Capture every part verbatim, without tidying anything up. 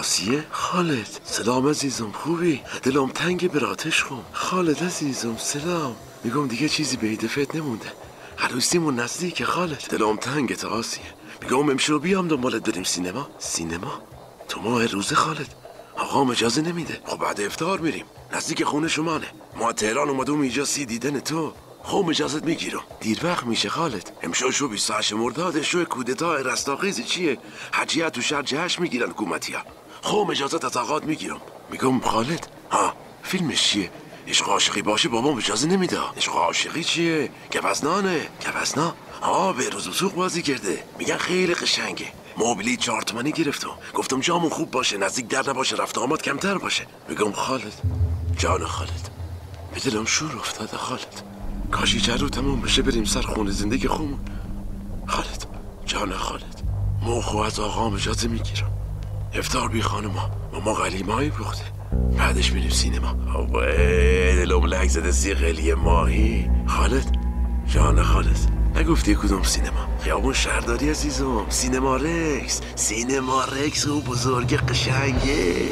آسیه؟ خالد سلام عزیزم، خوبی؟ دلم تنگ براتش خون. خالد عزیزم سلام. میگم دیگه چیزی به ایدفت نمونده. هنوزیمون نزدیک خالد. دلم تنگت آسیه. میگم امشب بیام دنبالت بریم سینما. سینما؟ تو ماه روزه خالد؟ آقام اجازه نمیده. خب بعد افطار میریم. نزدیک خونه شمانه. ما تهران اومدم اینجا سی دیدن تو. خب اجازت میگیرم. دیر وقت میشه خالد. امشب شو بیست و هشت مرداد، شو کودتا رستاخیز چیه؟ حجیه تو شهر جشن میگیرن حکومتی‌ها. خب اجازت از آقات میگیرم. میگم خالد ها فیلمش چیه؟ عشق عاشقی باشه بابام اجازه نمیده. عشق عاشقی چیه؟ گوزنانه. گوزنا؟ ها به روز و سوق بازی کرده. میگن خیلی قشنگه. موبیلی چهار تومانی گرفتم. گفتم جامون خوب باشه، نزدیک در نباشه، رفت آمد کمتر باشه. میگم خالد جان خالد به دلم شور افتاده خالد. کاشی جلو تموم بشه بریم سر خونه زندگی خودمون. خالد جان خالد موخو از آقام اجازه میگیرم. افطار بی خانما ماما قلیمایی پخته، بعدش میریم سینما. اوه دلم لک زده سی قلی ماهی. خالد جان خالد نگفتی کدوم سینما؟ خیابون شهرداری عزیزم. سینما رکس. سینما رکس و بزرگ قشنگه.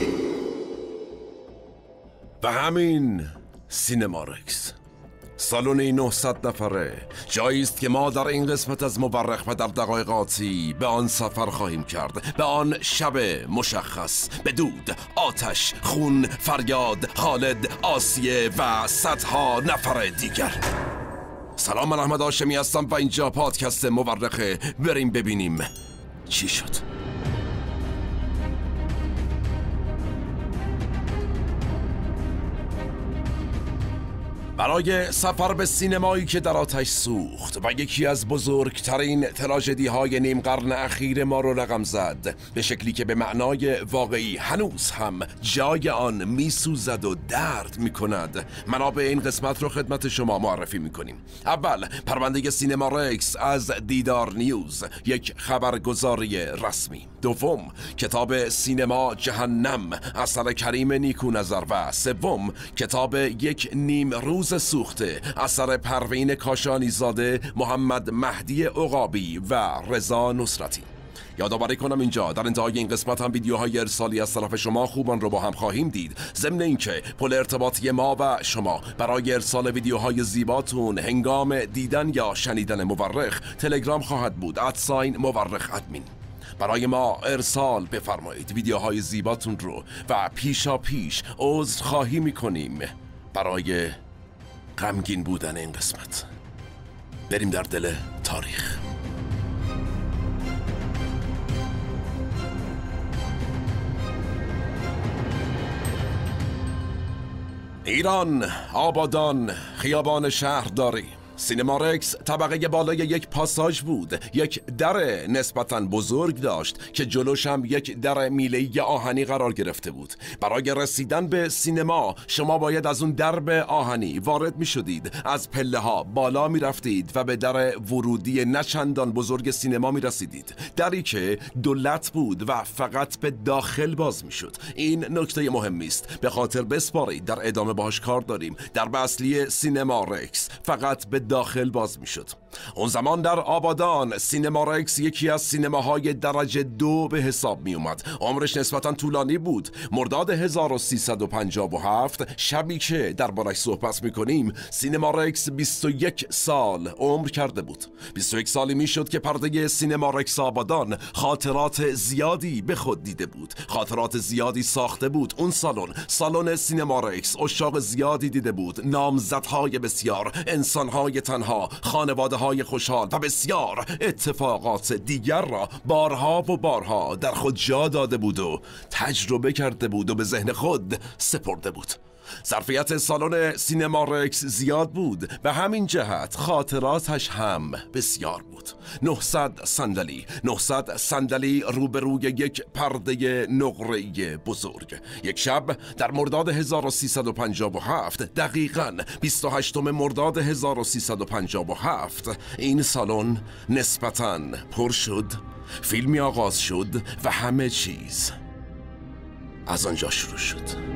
و همین سینما رکس سالن نهصد نفره جایی است که ما در این قسمت از مورخ و در دقایق آتی به آن سفر خواهیم کرد، به آن شب مشخص، به دود، آتش، خون، فریاد، خالد، آسیه و صدها نفر دیگر. سلام، من احمد هاشمی هستم و اینجا پادکست مورخه. بریم ببینیم چی شد. برای سفر به سینمایی که در آتش سوخت و یکی از بزرگترین تراژدی های نیم قرن اخیر ما رو رقم زد، به شکلی که به معنای واقعی هنوز هم جای آن میسوزد و درد میکند، منابع این قسمت رو خدمت شما معرفی میکنیم. اول پرونده سینما رکس از دیدار نیوز، یک خبرگزاری رسمی. دوم کتاب سینما جهنم اثر کریم نیکو نظر و سوم کتاب یک نیم روز سوخته اثر پروین کاشانی زاده، محمد مهدی عقابی و رضا نصرتی. یادآوری کنم اینجا در انتهای این قسمت هم ویدیوهای ارسالی از طرف شما خوبان رو با هم خواهیم دید. ضمن اینکه پل ارتباطی ما و شما برای ارسال ویدیوهای زیباتون هنگام دیدن یا شنیدن مورخ تلگرام خواهد بود. ادساین مورخ ادمین. برای ما ارسال بفرمایید ویدیوهای زیباتون رو و پیشا پیش عذر خواهی میکنیم برای غمگین بودن این قسمت. بریم در دل تاریخ. ایران، آبادان، خیابان شهرداری. سینما رکس طبقه بالای یک پاساژ بود. یک در نسبتاً بزرگ داشت که جلوش هم یک در میله‌ای آهنی قرار گرفته بود. برای رسیدن به سینما شما باید از اون درب آهنی وارد می شدید، از پله ها بالا می رفتید و به در ورودی نچندان بزرگ سینما می رسیدید. دری که دولت بود و فقط به داخل باز می شد. این نکته مهمی است، به خاطر بسپارید، در ادامه باهاش کار داریم. در اصلی سینما رکس فقط به داخل باز می شد. اون زمان در آبادان سینما رکس یکی از سینماهای درجه دو به حساب می اومد. عمرش نسبتا طولانی بود. مرداد هزار و سیصد و پنجاه و هفت، شبی که دربارش صحبت می کنیم، سینما رکس بیست و یک سال عمر کرده بود. بیست و یک سالی می شد که پرده سینما رکس آبادان خاطرات زیادی به خود دیده بود، خاطرات زیادی ساخته بود. اون سالن، سالن سینما رکس، عشاق زیادی دیده بود، نامزدهای بسیار، انسانهای تنها، خانواده های خوشحال و بسیار اتفاقات دیگر را بارها و بارها در خود جا داده بود و تجربه کرده بود و به ذهن خود سپرده بود. ظرفیت سالن سینما رکس زیاد بود، به همین جهت خاطراتش هم بسیار بود. نهصد صندلی، نهصد صندلی روبروی یک پرده نقره‌ای بزرگ. یک شب در مرداد هزار و سیصد و پنجاه و هفت، دقیقاً بیست و هشتم مرداد هزار و سیصد و پنجاه و هفت، این سالن نسبتاً پر شد. فیلمی آغاز شد و همه چیز از آنجا شروع شد.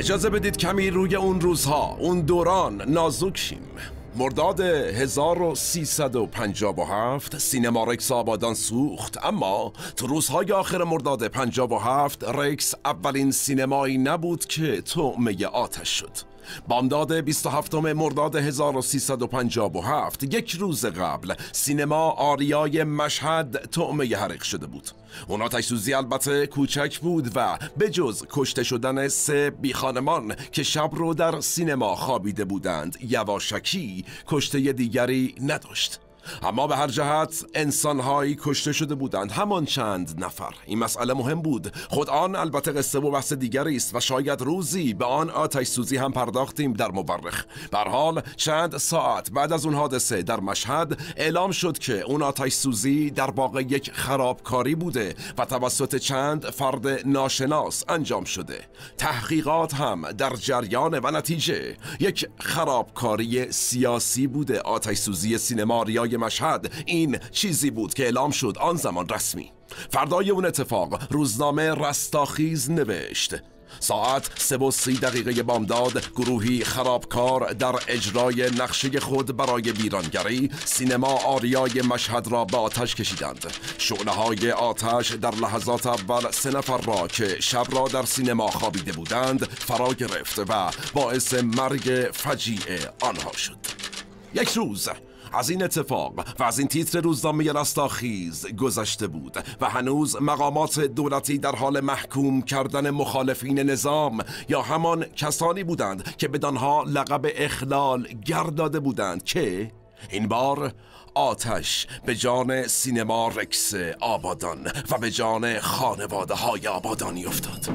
اجازه بدید کمی روی اون روزها، اون دوران نازک شیم. مرداد هزار و سیصد و پنجاه و هفت سینما رکس آبادان سوخت، اما تو روزهای آخر مرداد پنجاه و هفت رکس اولین سینمایی نبود که طعمه آتش شد. بامداد بیست و هفتم مرداد هزار و سیصد و پنجاه و هفت، یک روز قبل، سینما آریای مشهد طعمه حرق شده بود. اون آتش سوزی البته کوچک بود و به جز کشته شدن سه بی خانمان که شب رو در سینما خوابیده بودند یواشکی کشته دیگری نداشت. اما به هر جهت انسانهایی کشته شده بودند، همان چند نفر. این مسئله مهم بود. خود آن البته قصه و بحث دیگری است و شاید روزی به آن آتش سوزی هم پرداختیم در مورخ. به هر حال چند ساعت بعد از اون حادثه در مشهد اعلام شد که اون آتش سوزی در واقع یک خرابکاری بوده و توسط چند فرد ناشناس انجام شده. تحقیقات هم در جریان و نتیجه یک خرابکاری سیاسی بوده. آتش سوزی سینما ریای مشهد این چیزی بود که اعلام شد آن زمان رسمی. فردای اون اتفاق روزنامه رستاخیز نوشت: ساعت سه و سی دقیقه بامداد گروهی خرابکار در اجرای نقشه خود برای ویرانگری سینما آریای مشهد را به آتش کشیدند. شعله‌های آتش در لحظات اول سه نفر را که شب را در سینما خوابیده بودند فرا گرفت و باعث مرگ فجیع آنها شد. یک روز از این اتفاق و از این تیتر روزنامه رستاخیز گذشته بود و هنوز مقامات دولتی در حال محکوم کردن مخالفین نظام یا همان کسانی بودند که بدانها لقب اخلال گر داده بودند که این بار آتش به جان سینما رکس آبادان و به جان خانواده های آبادانی افتاد.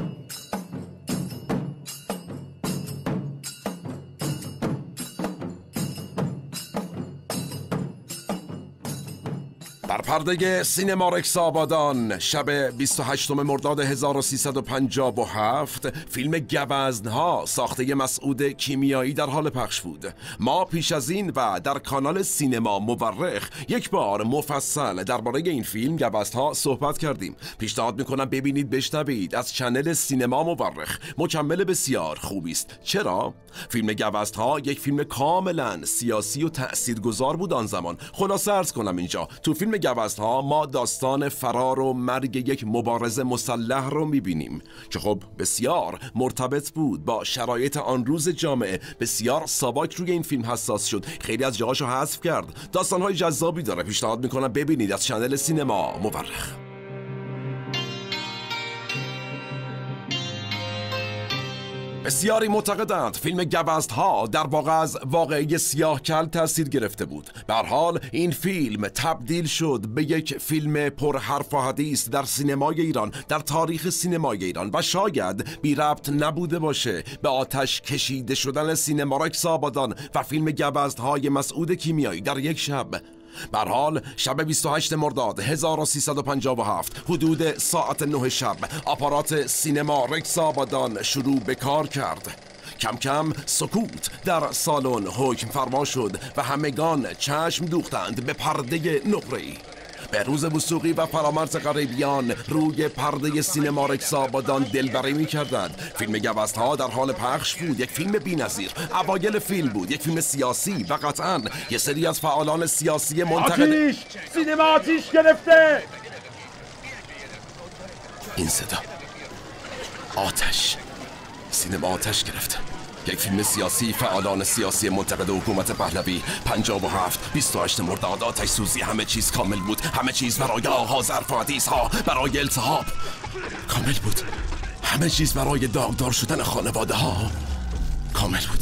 بر پرده سینما رکس آبادان شب بیست و هشتم مرداد هزار و سیصد و پنجاه و هفت فیلم گوزنها ساخته مسعود کیمیایی در حال پخش بود. ما پیش از این و در کانال سینما مورخ یک بار مفصل درباره این فیلم گوزنها صحبت کردیم. پیشنهاد میکنم ببینید، بشنوید از چنل سینما مورخ. مکمل بسیار خوبی است. چرا؟ فیلم گوزنها یک فیلم کاملا سیاسی و تأثیرگذار بود آن زمان. خلاصه عرض کنم اینجا تو فیلم گوزنها ما داستان فرار و مرگ یک مبارز مسلح رو میبینیم که خب بسیار مرتبط بود با شرایط آن روز جامعه. بسیار ساواک روی این فیلم حساس شد، خیلی از جاهاشو حذف کرد. داستانهای جذابی داره، پیشنهاد میکنم ببینید از چنل سینما مورخ. بسیاری معتقدند فیلم گوزنها در واقع از واقعه سیاه‌کل تاثیر گرفته بود. به هر حال این فیلم تبدیل شد به یک فیلم پر حرف و حدیث در سینمای ایران، در تاریخ سینمای ایران و شاید بی ربط نبوده باشه به آتش کشیده شدن سینما رکس آبادان و فیلم گوزنهای مسعود کیمیایی در یک شب. به هر حال شب بیست و هشتم مرداد هزار و سیصد و پنجاه و هفت حدود ساعت نه شب آپارات سینما رکس آبادان شروع به کار کرد. کم کم سکوت در سالن حکم فرما شد و همگان چشم دوختند به پرده نقره‌ای. به روز وثوقی و فرامرز غریبیان روی پرده سینما رکس آبادان دلبری می کردند. فیلم گوزنها در حال پخش بود، یک فیلم بی‌نظیر. اوایل فیلم بود، یک فیلم سیاسی و قطعاً یه سری از فعالان سیاسی منتقد آتیش! سینما آتیش گرفته! این صدا آتش، سینما آتش گرفته. یک فیلم سیاسی، فعالان سیاسی منتقد حکومت پهلوی. پنجاه و هفت بیست و هشت مرداد آتش سوزی. همه چیز کامل بود، همه چیز برای آغاز حرف و حدیث ها، برای التهاب کامل بود. همه چیز برای داغدار شدن خانواده ها کامل بود.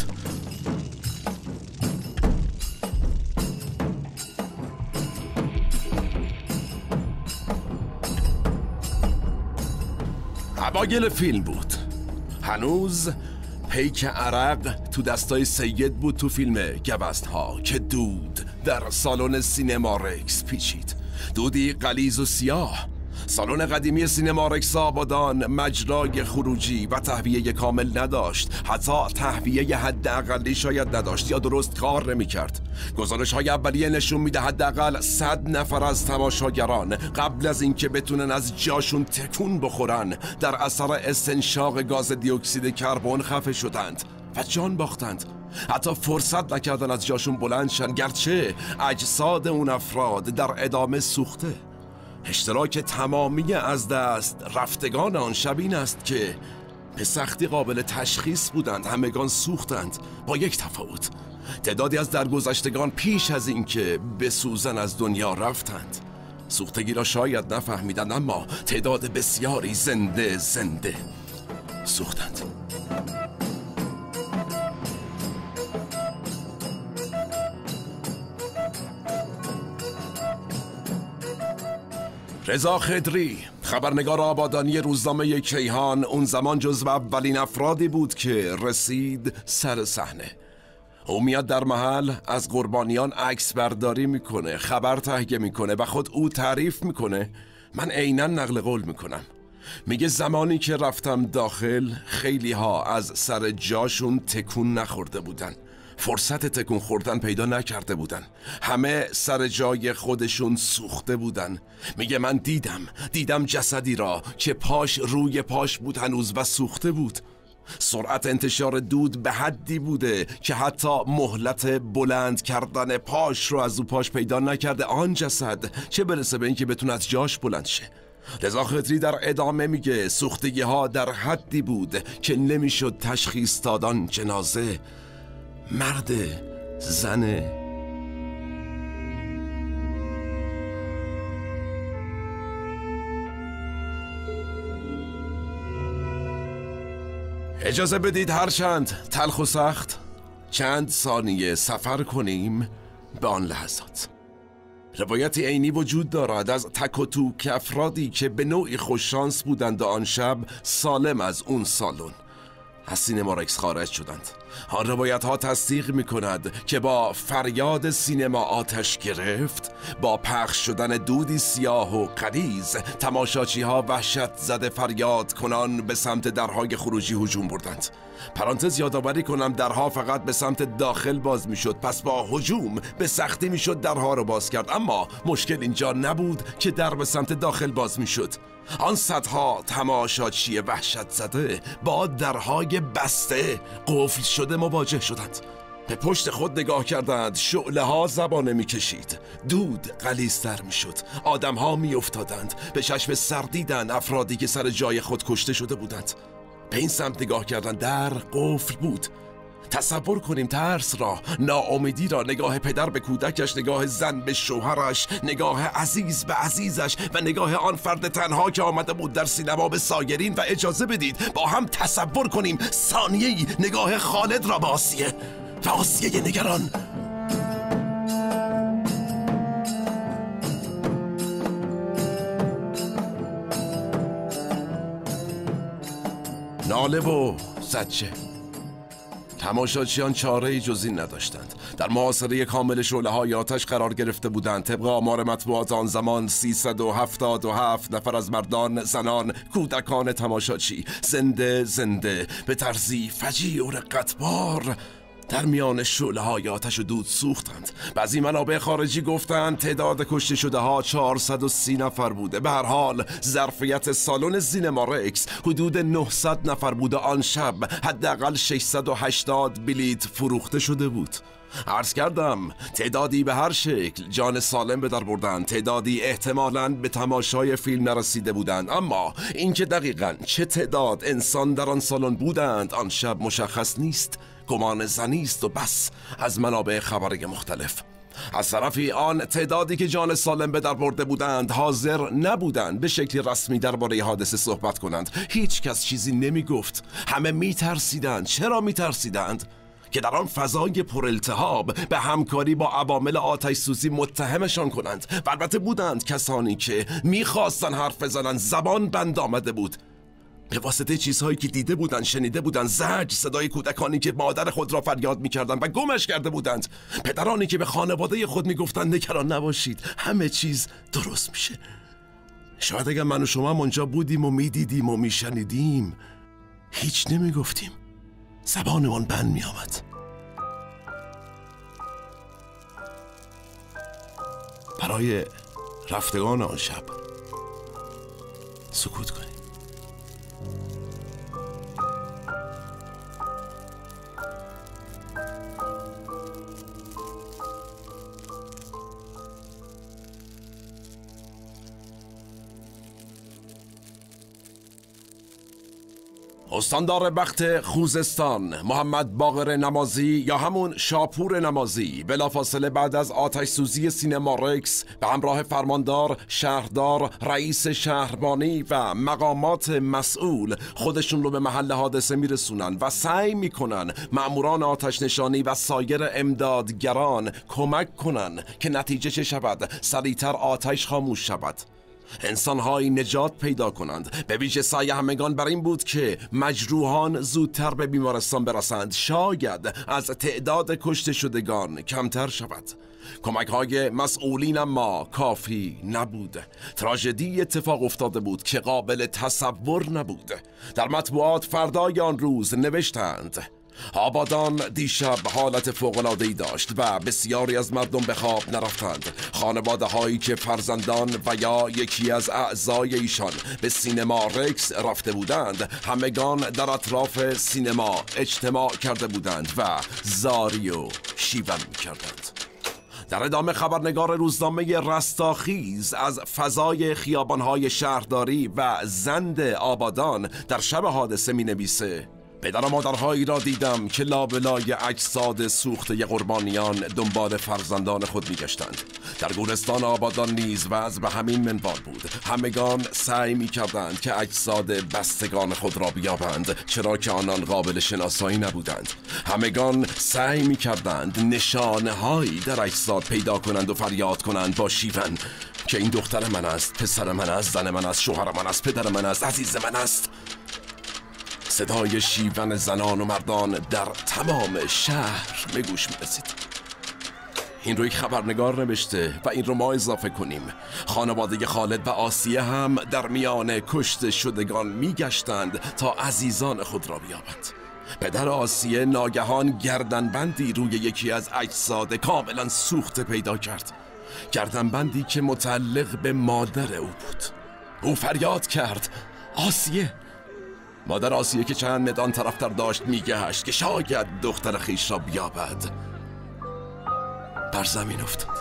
اوایل فیلم بود، هنوز پیک عرق تو دستای سید بود تو فیلم گوزنها که دود در سالن سینما رکس پیچید. دودی غلیظ و سیاه. سالن قدیمی سینما رکس آبادان مجرای خروجی و تهویه کامل نداشت. حتی تهویه حداقلی شاید نداشت یا درست کار نمی‌کرد. گزارش‌های اولیه نشون میده حداقل صد نفر از تماشاگران قبل از اینکه بتونن از جاشون تکون بخورن در اثر استنشاق گاز دی اکسید کربن خفه شدند و جان باختند. حتی فرصت نکردن از جاشون بلند شن، گرچه اجساد اون افراد در ادامه سوخته. اشتراک تمامی از دست رفتگان آن شب این است که به سختی قابل تشخیص بودند. همگان سوختند، با یک تفاوت: تعدادی از درگذشتگان پیش از اینکه بسوزن از دنیا رفتند. سوختگی را شاید نفهمیدند، اما تعداد بسیاری زنده زنده سوختند. رضا خدری، خبرنگار آبادانی روزنامه کیهان، اون زمان جزو اولین افرادی بود که رسید سر صحنه. او میاد در محل، از قربانیان عکس برداری میکنه، خبر تهیه میکنه و خود او تعریف میکنه. من عیناً نقل قول میکنم. میگه زمانی که رفتم داخل خیلی ها از سر جاشون تکون نخورده بودن، فرصت تکون خوردن پیدا نکرده بودن، همه سر جای خودشون سوخته بودن. میگه من دیدم دیدم جسدی را که پاش روی پاش بود هنوز و سوخته بود. سرعت انتشار دود به حدی بوده که حتی مهلت بلند کردن پاش رو از او پاش پیدا نکرده آن جسد، چه برسه به اینکه بتونه از جاش بلند شه. رضا خدری در ادامه میگه سوختگی ها در حدی بود که نمیشد تشخیص دادن جنازه مرد، زنه. اجازه بدید هرچند تلخ و سخت چند ثانیه سفر کنیم به آن لحظات. روایتی عینی وجود دارد از تک و توک افرادی که به نوعی خوششانس بودند و آن شب سالم از اون سالن از سینما رکس خارج شدند. آن روایت ها تصدیق می کند که با فریاد سینما آتش گرفت، با پخش شدن دودی سیاه و غلیظ، تماشاچی ها وحشت زده فریاد کنان به سمت درهای خروجی هجوم بردند. پرانتز یادآوری کنم درها فقط به سمت داخل باز می شد، پس با هجوم به سختی می شد درها رو باز کرد. اما مشکل اینجا نبود که در به سمت داخل باز می شد. آن صدها تماشاچی وحشت زده با درهای بسته قفل شده مواجه شدند. به پشت خود نگاه کردند، شعله ها زبانه می کشید، دود غلیظتر می شد، آدم ها می افتادند. به چشم سر دیدند افرادی که سر جای خود کشته شده بودند. به این سمت نگاه کردند، در قفل بود. تصور کنیم ترس را، ناامیدی را، نگاه پدر به کودکش، نگاه زن به شوهرش، نگاه عزیز به عزیزش و نگاه آن فرد تنها که آمده بود در سینما به سایرین. و اجازه بدید با هم تصور کنیم ثانیه‌ای نگاه خالد را به آسیه و آسیه نگران. ناله و زجه. تماشاچیان چاره‌ای جز این نداشتند. در محاصره کامل شعله‌های آتش قرار گرفته بودند. طبق آمار مطبوعات آن زمان سیصد و هفتاد و هفت نفر از مردان، زنان، کودکان تماشاچی زنده زنده به طرزی فجیع و رقتبار در میان شعله‌های آتش و دود سوختند. بعضی منابع خارجی گفتند تعداد کشته شده ها چهارصد و سی نفر بوده. به هر حال ظرفیت سالن سینما رکس حدود نهصد نفر بوده. آن شب حداقل ششصد و هشتاد بلیت فروخته شده بود. عرض کردم تعدادی به هر شکل جان سالم به در بردند، تعدادی احتمالاً به تماشای فیلم نرسیده بودند. اما اینکه دقیقاً چه تعداد انسان در آن سالن بودند آن شب مشخص نیست. گمان زنی است و بس از منابع خبری مختلف. از طرفی آن تعدادی که جان سالم به در برده بودند حاضر نبودند به شکل رسمی درباره حادثه صحبت کنند. هیچ کس چیزی نمی گفت. همه می ترسیدند. چرا می ترسیدند؟ که در آن فضای پرالتهاب به همکاری با عوامل آتش سوزی متهمشان کنند. و البته بودند کسانی که میخواستن حرف بزنند. زبان بند آمده بود به واسطه چیزهایی که دیده بودند، شنیده بودند. زج، صدای کودکانی که مادر خود را فریاد میکردند و گمش کرده بودند. پدرانی که به خانواده خود میگفتند نگران نباشید، همه چیز درست میشه. شاید اگر من و شما هم اونجا بودیم و میدیدیم و میشنیدیم هیچ نمیگفتیم، زبانمون بند میآمد. برای رفتگان آن شب سکوت کنیم. استاندار بخت خوزستان محمد باقر نمازی یا همون شاپور نمازی بلافاصله بعد از آتش سوزی سینما رکس به همراه فرماندار، شهردار، رئیس شهربانی و مقامات مسئول خودشون رو به محل حادثه میرسونن و سعی میکنن مأموران آتش نشانی و سایر امدادگران کمک کنن که نتیجه چه شود، سریعتر آتش خاموش شود، انسانهایی نجات پیدا کنند. به ویژه سعی همگان بر این بود که مجروحان زودتر به بیمارستان برسند، شاید از تعداد کشته شدگان کمتر شود. کمک های مسئولین اما کافی نبود. تراژدی اتفاق افتاده بود که قابل تصور نبود. در مطبوعات فردای آن روز نوشتند: آبادان دیشب حالت فوق‌العاده‌ای داشت و بسیاری از مردم به خواب نرفتند. خانواده هایی که فرزندان و یا یکی از اعضای ایشان به سینما رکس رفته بودند، همگان در اطراف سینما اجتماع کرده بودند و زاری و شیون می‌کردند. در ادامه خبرنگار روزنامه رستاخیز از فضای خیابان‌های شهرداری و زند آبادان در شب حادثه می‌نویسه: پدر و مادرهایی را دیدم که لابلای اجساد سوخته قربانیان دنبال فرزندان خود میگشتند. در گورستان آبادان نیز وضع به همین منوال بود. همگان سعی میکردند که اجساد بستگان خود را بیابند، چرا که آنان قابل شناسایی نبودند. همگان سعی میکردند نشانه هایی در اجساد پیدا کنند و فریاد کنند با شیون که این دختر من است، پسر من است، زن من است، شوهر من است، پدر من است، عزیز من است. صدای شیون زنان و مردان در تمام شهر به گوش می‌رسید. این رو یک خبرنگار نوشته و این رو ما اضافه کنیم. خانواده خالد و آسیه هم در میان کشته شدگان میگشتند تا عزیزان خود را بیابند. پدر آسیه ناگهان گردنبندی روی یکی از اجساد کاملا سوخته پیدا کرد، گردنبندی که متعلق به مادر او بود. او فریاد کرد: آسیه! مادر آسیه که چند مدان طرفتر داشت میگشت که شاید دختر خیش را بیابد، بر زمین افتاد.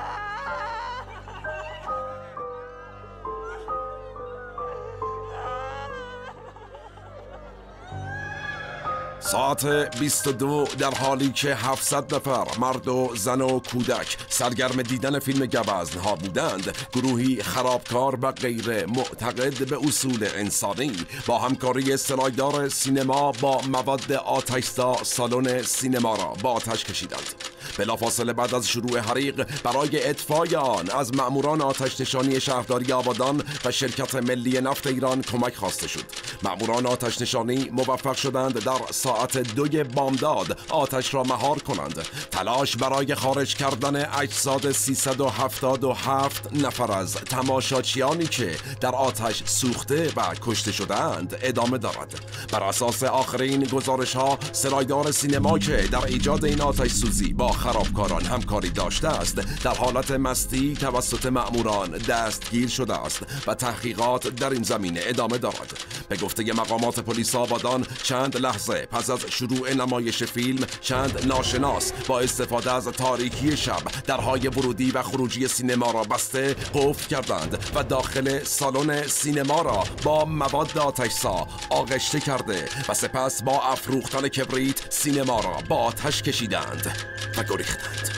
ساعت بیست و دو در حالی که هفتصد نفر مرد و زن و کودک سرگرم دیدن فیلم گوزن ها بودند، گروهی خرابکار و غیر معتقد به اصول انسانی با همکاری سرایدار سینما با مواد آتش‌زا سالن سینما را با آتش کشیدند. بلافاصله بعد از شروع حریق برای اطفای آن از مأموران آتش نشانی شهرداری آبادان و شرکت ملی نفت ایران کمک خواسته شد. مأموران آتش نشانی موفق شدند در ساعت دوی بامداد آتش را مهار کنند. تلاش برای خارج کردن اجساد سیصد و هفتاد و هفت نفر از تماشاچیانی که در آتش سوخته و کشته شدند ادامه دارد. بر اساس آخرین گزارش ها، سرایدار سینما که در ایجاد این آتش سوزی با خرابکاران همکاری داشته است، در حالت مستی توسط مأموران دستگیر شده است و تحقیقات در این زمینه ادامه دارد. به گفته مقامات پلیس آبادان، چند لحظه پس از شروع نمایش فیلم، چند ناشناس با استفاده از تاریکی شب درهای ورودی و خروجی سینما را بسته قفل کردند و داخل سالن سینما را با مواد آتش‌زا آغشته کرده و سپس با افروختن کبریت سینما را با آتش کشیدند و گریختند.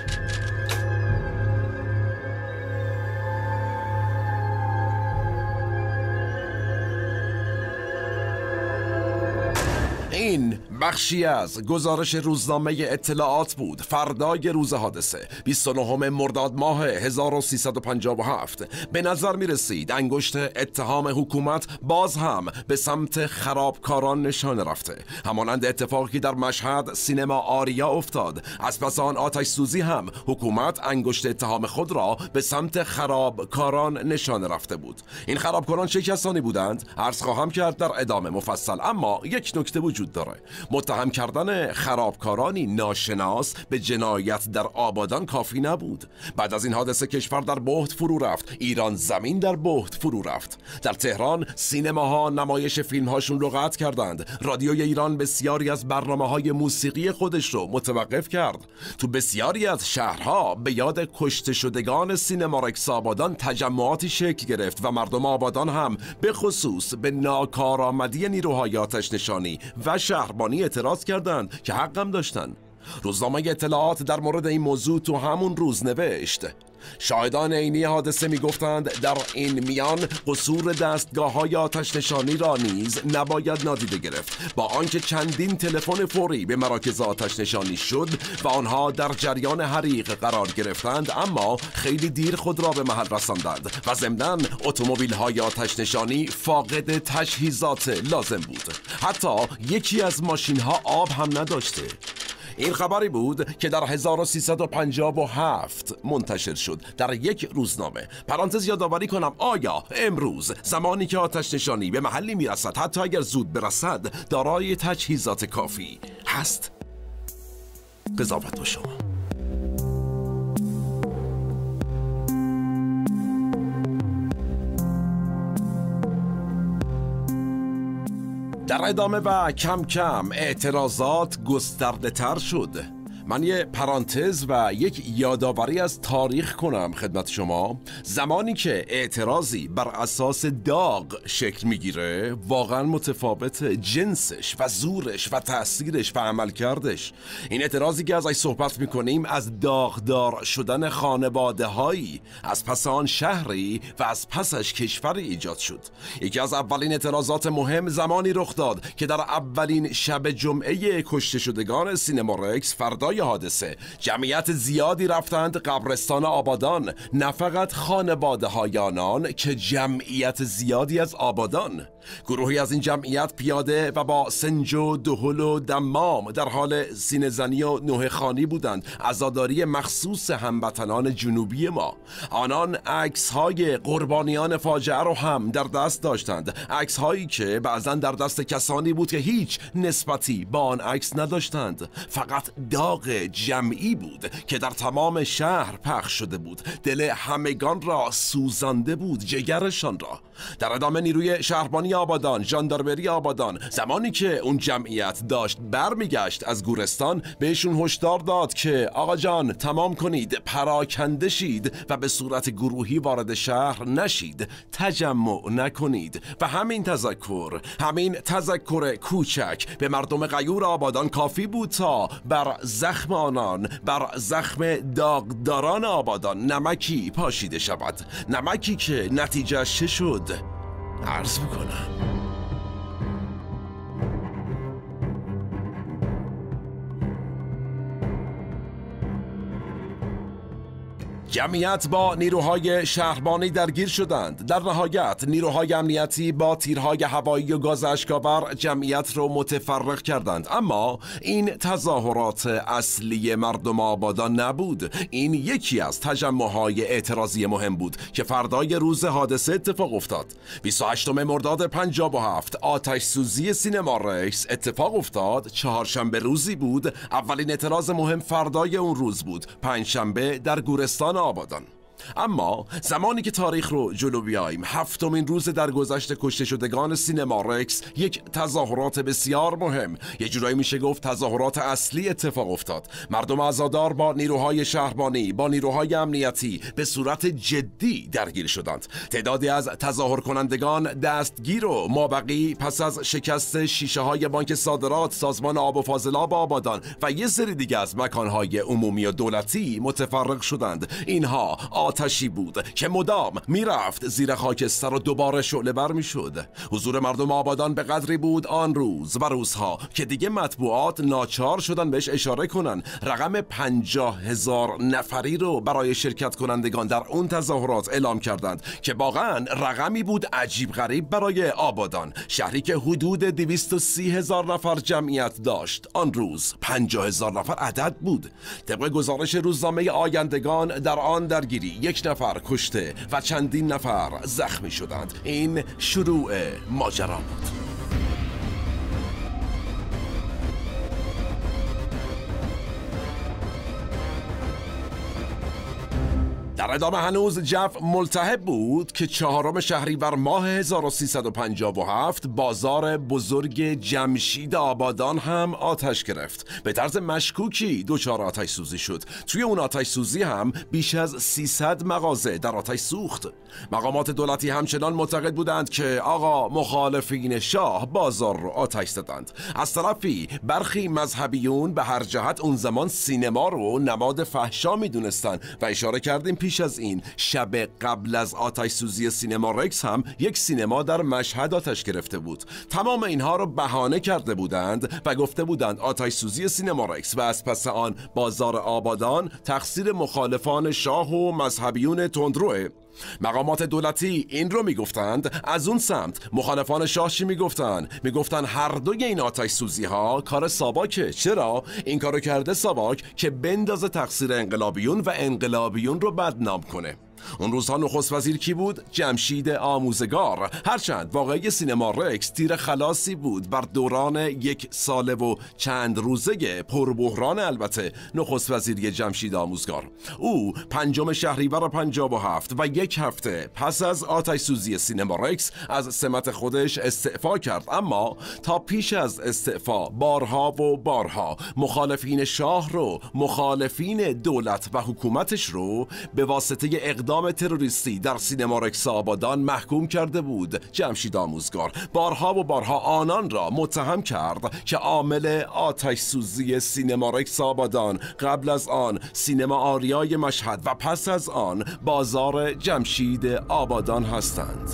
این بخشی از گزارش روزنامه اطلاعات بود فردای روز حادثه بیست و نهم مرداد ماه هزار و سیصد و پنجاه و هفت. به نظر می رسید انگشت اتهام حکومت باز هم به سمت خرابکاران نشانه رفته، همانند اتفاقی در مشهد سینما آریا افتاد. از پس آن آتش سوزی هم حکومت انگشت اتهام خود را به سمت خرابکاران نشانه رفته بود. این خرابکاران چه کسانی بودند؟ عرض خواهم کرد در ادامه مفصل، اما یک نکته وجود داره. متهم کردن خرابکارانی ناشناس به جنایت در آبادان کافی نبود. بعد از این حادثه کشور در بحت فرو رفت، ایران زمین در بحت فرو رفت. در تهران سینماها نمایش فیلم هاشون رو قطع کردند. رادیوی ایران بسیاری از برنامه‌های موسیقی خودش رو متوقف کرد. تو بسیاری از شهرها به یاد کشته شدگان سینما رکس آبادان تجمعاتی شکل گرفت و مردم آبادان هم به خصوص به ناکارآمدی نیروهای آتش نشانی و شهربانی اعتراض کردند که حقم داشتن. روزنامه اطلاعات در مورد این موضوع تو همون روز نوشت: شاهدان عینی حادثه میگفتند در این میان قصور دستگاه‌های آتش نشانی را نیز نباید نادیده گرفت، با آنکه چندین تلفن فوری به مراکز آتش نشانی شد و آنها در جریان حریق قرار گرفتند، اما خیلی دیر خود را به محل رساندند و ضمناً اتومبیل‌های آتش نشانی فاقد تجهیزات لازم بود. حتی یکی از ماشین‌ها آب هم نداشته. این خبری بود که در هزار و سیصد و پنجاه و هفت منتشر شد در یک روزنامه. پرانتز یادآوری کنم، آیا امروز زمانی که آتش نشانی به محلی میرسد، حتی اگر زود برسد، دارای تجهیزات کافی هست؟ قضاوت با شما. در ادامه و کم کم اعتراضات گسترده تر شد. من یه پرانتز و یک یادآوری از تاریخ کنم خدمت شما. زمانی که اعتراضی بر اساس داغ شکل میگیره، واقعا متفاوت جنسش و زورش و تأثیرش و عملکردش. این اعتراضی که ازش صحبت میکنیم از داغدار شدن خانواده هایی، از پس آن شهری و از پسش کشوری ایجاد شد. یکی از اولین اعتراضات مهم زمانی رخ داد که در اولین شب جمعه کشته شدگان سینما رکس فردای حادثه جمعیت زیادی رفتند قبرستان آبادان. نه فقط خانواده های آنان که جمعیت زیادی از آبادان. گروهی از این جمعیت پیاده و با سنج و دهل و دمام در حال سینه‌زنی و نوحه خوانی بودند، عزاداری مخصوص هموطنان جنوبی ما. آنان عکس های قربانیان فاجعه رو هم در دست داشتند، عکس هایی که بعضا در دست کسانی بود که هیچ نسبتی با آن عکس نداشتند. فقط داغ جمعی بود که در تمام شهر پخش شده بود، دل همگان را سوزانده بود، جگرشان را. در ادامه نیروی شهربانی آبادان، ژاندارمری آبادان، زمانی که اون جمعیت داشت برمیگشت از گورستان، بهشون هشدار داد که آقا جان تمام کنید، پراکنده شید و به صورت گروهی وارد شهر نشید، تجمع نکنید. و همین تذکر، همین تذکر کوچک به مردم غیور آبادان کافی بود تا بر زخم آنان، بر زخم داغداران آبادان نمکی پاشیده شود. نمکی که نتیجه چه شد؟ عرض میکنم. جمعیت با نیروهای شهربانی درگیر شدند. در نهایت نیروهای امنیتی با تیرهای هوایی و گاز اشک‌آور جمعیت رو متفرق کردند. اما این تظاهرات اصلی مردم آبادان نبود. این یکی از تجمع‌های اعتراضی مهم بود که فردای روز حادثه اتفاق افتاد. بیست و هشتم مرداد پنجاه و هفت آتش سوزی سینما رکس اتفاق افتاد. چهارشنبه روزی بود. اولین اعتراض مهم فردای اون روز بود. پنجشنبه در گورستان آبادان. اما زمانی که تاریخ رو جلو بیاییم، هفتمین روز در گذشت کشته شدگان سینما رکس، یک تظاهرات بسیار مهم، یه جورایی میشه گفت تظاهرات اصلی اتفاق افتاد. مردم عزادار با نیروهای شهربانی، با نیروهای امنیتی به صورت جدی درگیر شدند. تعدادی از تظاهر کنندگان دستگیر و مابقی پس از شکست شیشه های بانک صادرات، سازمان آب و فاضلاب آبادان و یه سری دیگه از مکانهای عمومی و دولتی متفرق شدند. اینها آتشی بود که مدام میرفت زیر خاکستر و دوباره شعله ور میشد. حضور مردم آبادان به قدری بود آن روز و روزها که دیگه مطبوعات ناچار شدن بهش اشاره کنن. رقم پنجاه هزار نفری رو برای شرکت کنندگان در اون تظاهرات اعلام کردند که واقعا رقمی بود عجیب غریب برای آبادان، شهری که حدود دویست و سی هزار نفر جمعیت داشت. آن روز پنجاه هزار نفر عدد بود. طبق گزارش روزنامه آیندگان در آن درگیری یک نفر کشته و چندین نفر زخمی شدند. این شروع ماجرا بود. در ادامه هنوز جو ملتهب بود که چهارم شهریور ماه هزار و سیصد و پنجاه و هفت بازار بزرگ جمشید آبادان هم آتش گرفت. به طرز مشکوکی دچار آتش سوزی شد. توی اون آتش سوزی هم بیش از سیصد مغازه در آتش سوخت. مقامات دولتی همچنان معتقد بودند که آقا مخالفین شاه بازار رو آتش زدند. از طرفی برخی مذهبیون به هر جهت اون زمان سینما رو نماد فحشا میدونستن و اشاره کردیم پیش از این شب قبل از آتش سوزی سینما رکس هم یک سینما در مشهد آتش گرفته بود. تمام اینها رو بهانه کرده بودند و گفته بودند آتش سوزی سینما رکس و از پس آن بازار آبادان تقصیر مخالفان شاه و مذهبیون تندروه. مقامات دولتی این رو میگفتند. از اون سمت مخالفان شاه چی میگفتند؟ میگفتند هر دوی این آتش سوزی ها کار ساواکه. چرا؟ این کارو کرده ساواک که بندازه تقصیر انقلابیون و انقلابیون رو بدنام کنه. اون روزها نخست وزیر کی بود؟ جمشید آموزگار. هرچند واقعی سینما رکس تیر خلاصی بود بر دوران یک ساله و چند روزه پربحران البته نخست وزیری جمشید آموزگار. او پنجم شهریور پنجاه و هفت و یک هفته پس از آتش سوزی سینما رکس از سمت خودش استعفا کرد. اما تا پیش از استعفا بارها و بارها مخالفین شاه رو، مخالفین دولت و حکومتش رو به واسطه اقدام تروریستی در سینما رکس آبادان محکوم کرده بود جمشید آموزگار. بارها و بارها آنان را متهم کرد که عامل آتش سوزی سینما رکس آبادان، قبل از آن سینما آریای مشهد و پس از آن بازار جمشید آبادان هستند.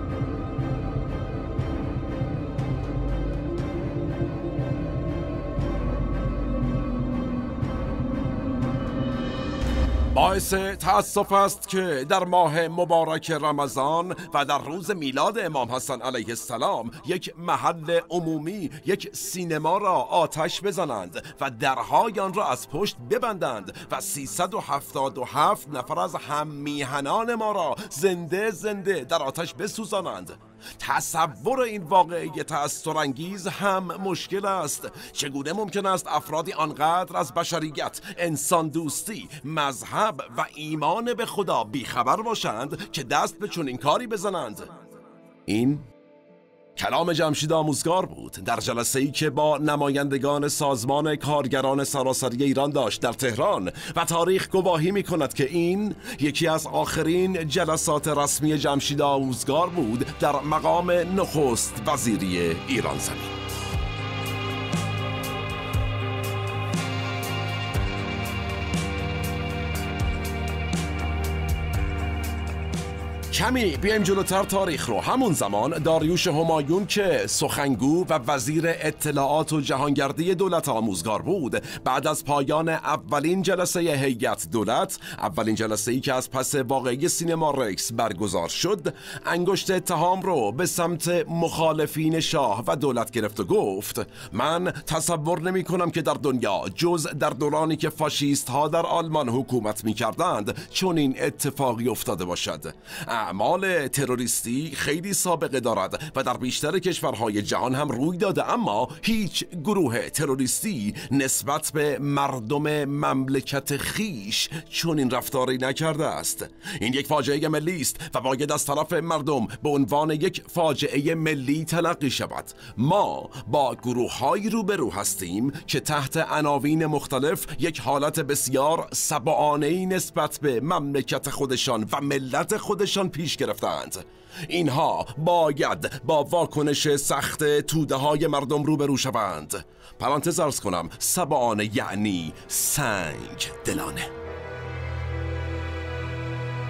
باعث تأسف است که در ماه مبارک رمضان و در روز میلاد امام حسن علیه السلام یک محل عمومی، یک سینما را آتش بزنند و درهای آن را از پشت ببندند و سیصد و هفتاد و هفت نفر از هم میهنان ما را زنده زنده در آتش بسوزانند. تصور این واقعه تأثرانگیز هم مشکل است. چگونه ممکن است افرادی آنقدر از بشریت، انسان دوستی، مذهب و ایمان به خدا بیخبر باشند که دست به چنین کاری بزنند؟ این کلام جمشید آموزگار بود در جلسه‌ای که با نمایندگان سازمان کارگران سراسری ایران داشت در تهران و تاریخ گواهی می‌کند که این یکی از آخرین جلسات رسمی جمشید آموزگار بود در مقام نخست وزیری ایران زمین. کمی بیایم جلوتر تاریخ رو. همون زمان داریوش همایون که سخنگو و وزیر اطلاعات و جهانگردی دولت آموزگار بود، بعد از پایان اولین جلسه هیئت دولت، اولین جلسه‌ای که از پس واقعی سینما رکس برگزار شد، انگشت اتهام رو به سمت مخالفین شاه و دولت گرفت و گفت من تصور نمی کنم که در دنیا جز در دورانی که فاشیست ها در آلمان حکومت می کردند چون این اتفاقی افتاده باشد. اعمال تروریستی خیلی سابقه دارد و در بیشتر کشورهای جهان هم روی داده، اما هیچ گروه تروریستی نسبت به مردم مملکت خیش چون این رفتاری نکرده است. این یک فاجعه ملی است و باید از طرف مردم به عنوان یک فاجعه ملی تلقی شود. ما با گروه‌هایی روبرو هستیم که تحت عناوین مختلف یک حالت بسیار سبعانه‌ای نسبت به مملکت خودشان و ملت خودشان پیش گرفتند. اینها باید با واکنش سخت توده های مردم روبرو شوند. پرانتز ارز کنم، سبعانه یعنی سنگ دلانه.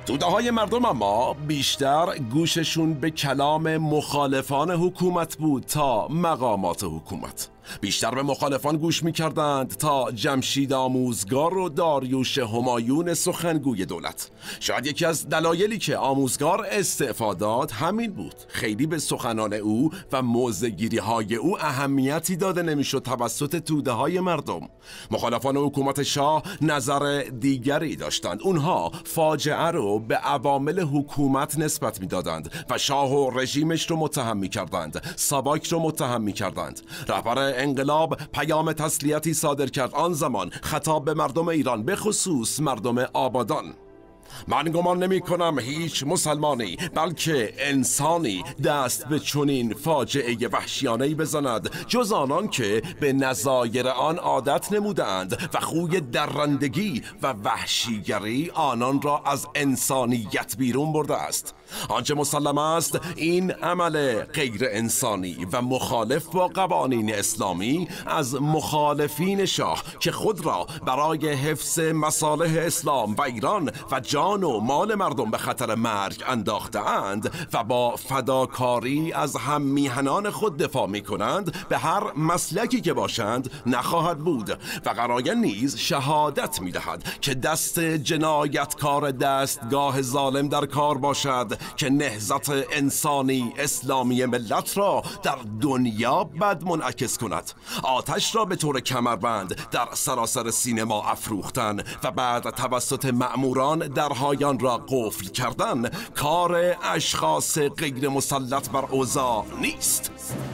توده های مردم اما بیشتر گوششون به کلام مخالفان حکومت بود تا مقامات حکومت. بیشتر به مخالفان گوش می‌کردند تا جمشید آموزگار و داریوش همایون سخنگوی دولت. شاید یکی از دلایلی که آموزگار استعفا داد همین بود. خیلی به سخنان او و موضع‌گیری‌های او اهمیتی داده نمی‌شد توسط توده‌های مردم. مخالفان حکومت شاه نظر دیگری داشتند. اونها فاجعه رو به عوامل حکومت نسبت می‌دادند و شاه و رژیمش رو متهم می‌کردند. ساواک رو متهم می‌کردند. رهبر انقلاب پیام تسلیتی صادر کرد آن زمان خطاب به مردم ایران، به خصوص مردم آبادان. من گمان نمی کنم هیچ مسلمانی بلکه انسانی دست به چنین فاجعه وحشیانه‌ای بزند جز آنان که به نظایر آن عادت نمودند و خوی درندگی و وحشیگری آنان را از انسانیت بیرون برده است. آنچه مسلم است این عمل غیر انسانی و مخالف با قوانین اسلامی از مخالفین شاه که خود را برای حفظ مصالح اسلام و ایران و جان و مال مردم به خطر مرگ انداخته اند و با فداکاری از هم میهنان خود دفاع می کنند به هر مسلکی که باشند نخواهد بود و قرائن نیز شهادت می دهد که دست جنایتکار دستگاه ظالم در کار باشد که نهضت انسانی اسلامی ملت را در دنیا بد منعکس کند. آتش را به طور کمربند در سراسر سینما افروختن و بعد توسط مأموران درهایان را قفل کردن کار اشخاص غیر مسلط بر اوضاع نیست.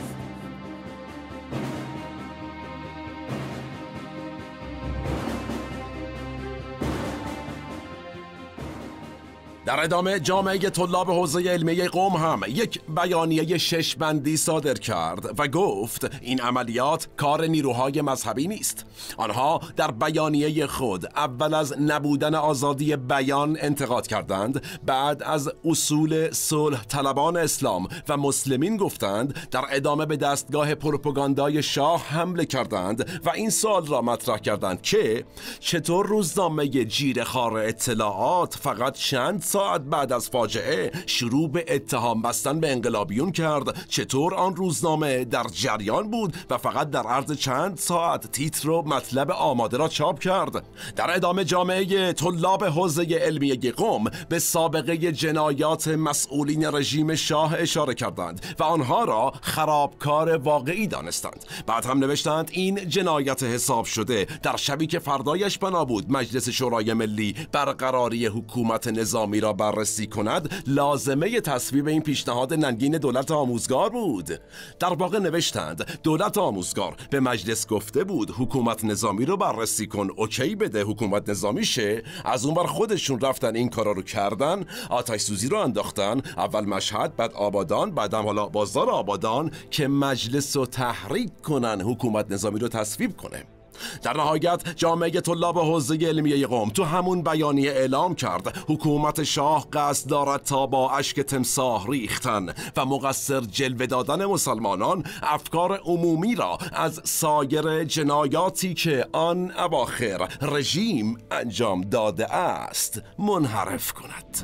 در ادامه جامعه طلاب حوزه علمیه قم هم یک بیانیه شش بندی صادر کرد و گفت این عملیات کار نیروهای مذهبی نیست. آنها در بیانیه خود اول از نبودن آزادی بیان انتقاد کردند، بعد از اصول صلح طلبان اسلام و مسلمین گفتند، در ادامه به دستگاه پروپاگاندای شاه حمله کردند و این سوال را مطرح کردند که چطور روزنامه جیره‌خوار اطلاعات فقط چند ساعت بعد از فاجعه شروع به اتهام بستن به انقلابیون کرد؟ چطور آن روزنامه در جریان بود و فقط در عرض چند ساعت تیتر و مطلب آماده را چاپ کرد؟ در ادامه جامعه طلاب حوزه علمیه قم به سابقه جنایات مسئولین رژیم شاه اشاره کردند و آنها را خرابکار واقعی دانستند. بعد هم نوشتند این جنایت حساب شده در شبی که فردایش بنا بود مجلس شورای ملی برقراری حکومت نظامی را بررسی کند، لازمه تصویب این پیشنهاد ننگین دولت آموزگار بود. در واقع نوشتند دولت آموزگار به مجلس گفته بود حکومت نظامی رو بررسی کن، اوکی بده حکومت نظامی شه. از اون بر خودشون رفتن این کارا رو کردن، آتش سوزی رو انداختن، اول مشهد بعد آبادان بعدم حالا بازار آبادان که مجلس رو تحریک کنن حکومت نظامی رو تصویب کنه. در نهایت جامعه طلاب حوزه علمیه قم تو همون بیانیه اعلام کرد حکومت شاه قصد دارد تا با اشک تمساح ریختن و مقصر جلوه دادن مسلمانان افکار عمومی را از سایر جنایاتی که آن اواخر رژیم انجام داده است منحرف کند.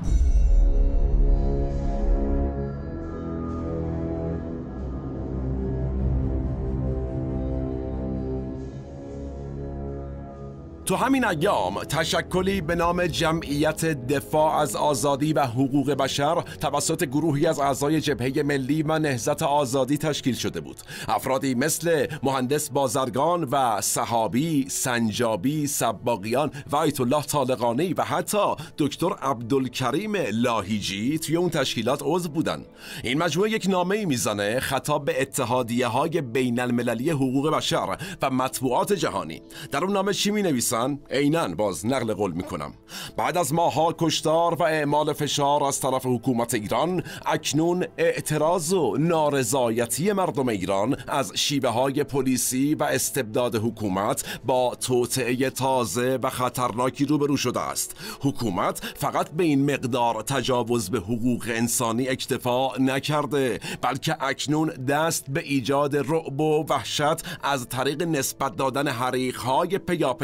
تو همین ایام تشکلی به نام جمعیت دفاع از آزادی و حقوق بشر توسط گروهی از اعضای جبهه ملی و نهضت آزادی تشکیل شده بود. افرادی مثل مهندس بازرگان و صحابی، سنجابی، سباقیان و آیت الله طالقانی و حتی دکتر عبدالکریم لاهیجی توی اون تشکیلات عضو بودن. این مجموعه یک نامه‌ای میزنه خطاب به اتحادیه های بین المللی حقوق بشر و مطبوعات جهانی. در اون نامه چی می‌نویسن؟ عیناً باز نقل قول میکنم. بعد از ماها کشتار و اعمال فشار از طرف حکومت ایران، اکنون اعتراض و نارضایتی مردم ایران از شیوه های پلیسی و استبداد حکومت با توطئه تازه و خطرناکی روبرو شده است. حکومت فقط به این مقدار تجاوز به حقوق انسانی اکتفا نکرده، بلکه اکنون دست به ایجاد رعب و وحشت از طریق نسبت دادن حریق‌های پیاپی سینما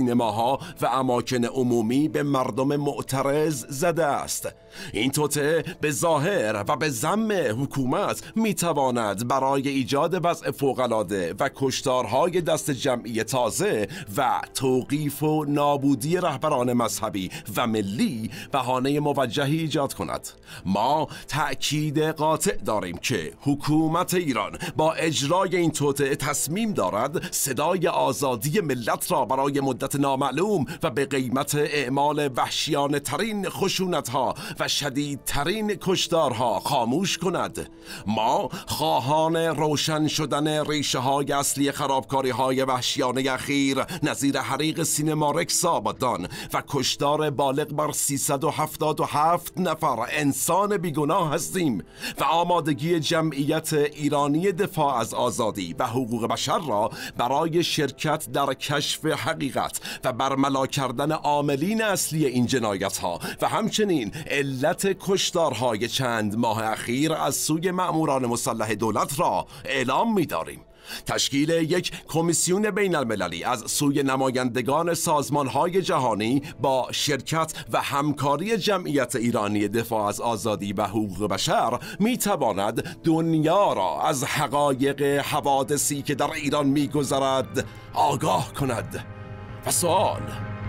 سینماها و اماکن عمومی به مردم معترض زده است. این توطئه به ظاهر و به ذم حکومت میتواند برای ایجاد وضع فوق‌العاده و کشتارهای دست جمعی تازه و توقیف و نابودی رهبران مذهبی و ملی بهانه موجهی ایجاد کند. ما تأکید قاطع داریم که حکومت ایران با اجرای این توطئه تصمیم دارد صدای آزادی ملت را برای مدت نامعلوم و به قیمت اعمال وحشیانه ترین خشونت‌ها و شدیدترین کشتارها خاموش کند. ما خواهان روشن شدن ریشه های اصلی خرابکاری های وحشیانه اخیر نظیر حریق سینمارکس آبادان و کشتار بالغ بر سیصد و هفتاد و هفت نفر انسان بیگناه هستیم و آمادگی جمعیت ایرانی دفاع از آزادی و حقوق بشر را برای شرکت در کشف حقیقت و برملا کردن عاملین اصلی این جنایت ها و همچنین علت کشتارهای چند ماه اخیر از سوی مأموران مسلح دولت را اعلام می‌داریم. تشکیل یک کمیسیون بین المللی از سوی نمایندگان سازمان‌های جهانی با شرکت و همکاری جمعیت ایرانی دفاع از آزادی و حقوق بشر می‌تواند دنیا را از حقایق حوادثی که در ایران می‌گذرد آگاه کند. و سوال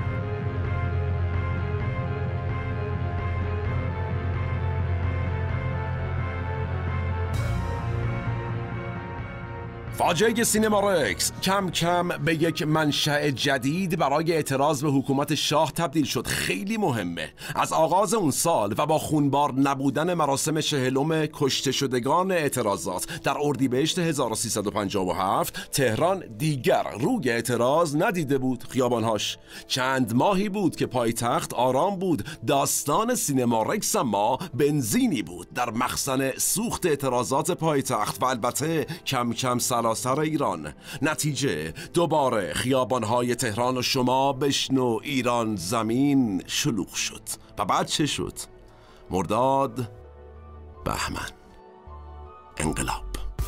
فاجعه سینمارکس کم کم به یک منشأ جدید برای اعتراض به حکومت شاه تبدیل شد. خیلی مهمه. از آغاز اون سال و با خونبار نبودن مراسم چهلم کشته شدگان اعتراضات در اردیبهشت هزار و سیصد و پنجاه و هفت تهران دیگر روی اعتراض ندیده بود. خیابانهاش چند ماهی بود که پایتخت آرام بود. داستان سینمارکس اما بنزینی بود در مخزن سوخت اعتراضات پایتخت و البته کم کم سلاسل سر ایران. نتیجه دوباره خیابانهای تهران و شما بشنو ایران زمین شلوغ شد. و بعد چه شد؟ مرداد، بهمن، انقلاب.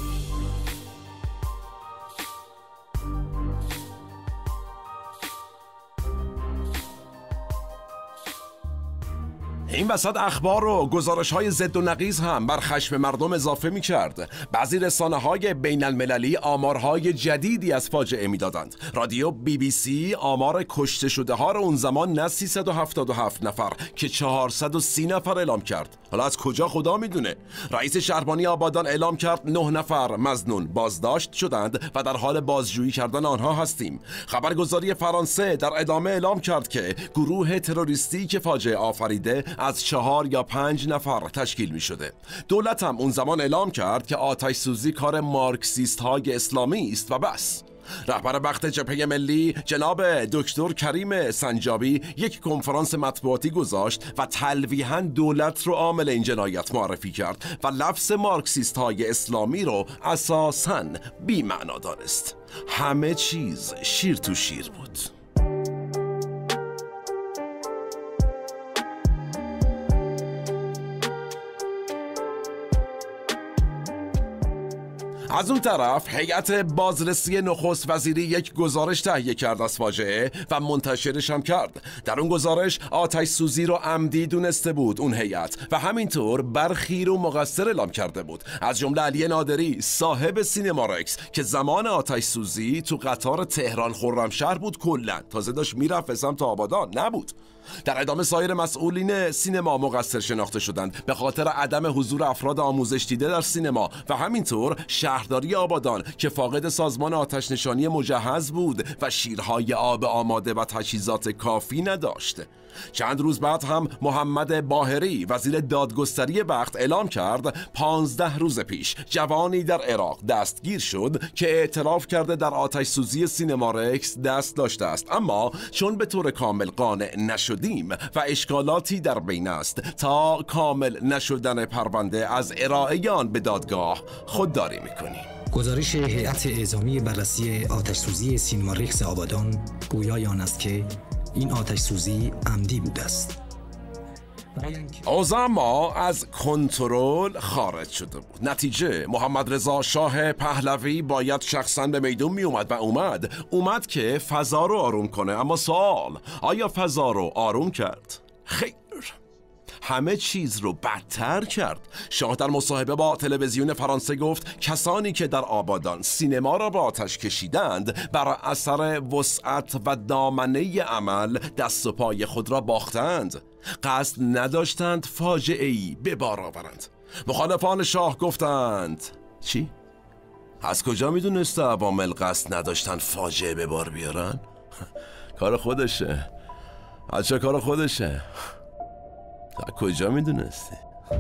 این وسط اخبار و گزارش های ضد و نقیض هم بر خشم مردم اضافه می کرد. بعضی رسانه های بین المللی آمارهای جدیدی از فاجعه می دادند. رادیو بی بی سی آمار کشته شده ها را اون زمان نه سیصد و هفتاد و هفت نفر که چهارصد و سی نفر اعلام کرد. حالا از کجا خدا می دونه. رئیس شهربانی آبادان اعلام کرد نه نفر مظنون بازداشت شدند و در حال بازجویی کردن آنها هستیم. خبرگزاری فرانسه در ادامه اعلام کرد که گروه تروریستی که فاجعه آفریده از چهار یا پنج نفر تشکیل می شده. دولت هم اون زمان اعلام کرد که آتش سوزی کار مارکسیست های اسلامی است و بس. رهبر وقت جبهه ملی جناب دکتر کریم سنجابی یک کنفرانس مطبوعاتی گذاشت و تلویحاً دولت رو عامل این جنایت معرفی کرد و لفظ مارکسیست های اسلامی رو اساساً بی معنا دانست. همه چیز شیر تو شیر بود. از اون طرف هیئت بازرسی نخست وزیری یک گزارش تهیه کرد از فاجعه و منتشرش هم کرد. در اون گزارش آتش سوزی رو عمدی دونسته بود اون هیئت و همینطور برخی رو مقصر اعلام کرده بود، از جمله علی نادری صاحب سینمارکس که زمان آتش سوزی تو قطار تهران خرمشهر بود. کلا تازه داشت میرفت سمت آبادان نبود. در ادامه سایر مسئولین سینما مقصر شناخته شدند به خاطر عدم حضور افراد آموزش دیده در سینما و همینطور شهرداری آبادان که فاقد سازمان آتش نشانی مجهز بود و شیرهای آب آماده و تجهیزات کافی نداشت. چند روز بعد هم محمد باهری وزیر دادگستری وقت اعلام کرد پانزده روز پیش جوانی در عراق دستگیر شد که اعتراف کرده در آتش سوزی سینمارکس دست داشته است، اما چون به طور کامل قانع نشدیم و اشکالاتی در بین است تا کامل نشدن پرونده از ارائه آن به دادگاه خودداری میکنیم. گزارش هیئت اعزامی بررسی آتش سوزی سینمارکس آبادان گویای آن است که این آتش سوزی عمدی بوده است. اوضاع ما از کنترل خارج شده بود. نتیجه محمد رضا شاه پهلوی باید شخصا به میدون می اومد و اومد اومد که فضا رو آروم کنه. اما سوال، آیا فضا رو آروم کرد؟ خیر، همه چیز رو بدتر کرد. شاه در مصاحبه با تلویزیون فرانسه گفت کسانی که در آبادان سینما را به آتش کشیدند بر اثر وسعت و دامنه عمل دست و پای خود را باختند، قصد نداشتند فاجعه‌ای به بار آورند. مخالفان شاه گفتند چی؟ از کجا میدونست عوامل قصد نداشتن فاجعه به بار بیارن؟ کار خودشه. از چه کار خودشه؟ تا کجا میدونستی؟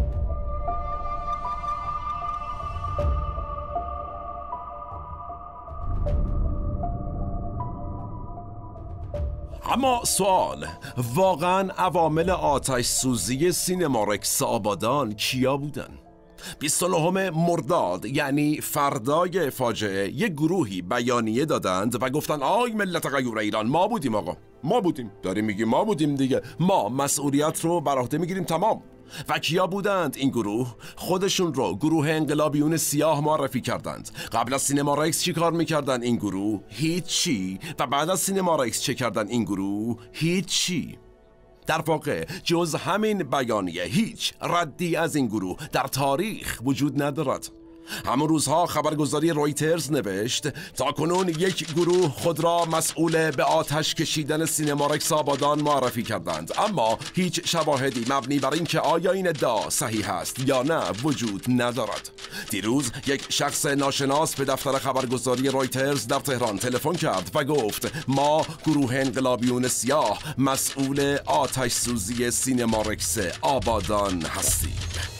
اما سوال، واقعا عوامل آتش سوزی سینمارکس آبادان کیا بودن؟ بیست و نهم مرداد یعنی فردای فاجعه یک گروهی بیانیه دادند و گفتن آی ملت غیور ایران، ما بودیم آقا، ما بودیم. داریم میگیم ما بودیم دیگه، ما مسئولیت رو بر عهده میگیریم تمام. و کیا بودند این گروه؟ خودشون رو گروه انقلابیون سیاه معرفی کردند. قبل از سینمارکس چی کار میکردن این گروه؟ هیچی. و بعد از سینمارکس چه کردن این گروه؟ هیچی. در واقع جز همین بیانیه هیچ ردی از این گروه در تاریخ وجود ندارد. همون روزها خبرگزاری رویترز نوشت تا کنون یک گروه خود را مسئول به آتش کشیدن سینمارکس آبادان معرفی کردند، اما هیچ شواهدی مبنی بر اینکه آیا این ادعا صحیح است یا نه وجود ندارد. دیروز یک شخص ناشناس به دفتر خبرگزاری رویترز در تهران تلفن کرد و گفت ما گروه انقلابیون سیاه مسئول آتش سوزی سینمارکس آبادان هستیم.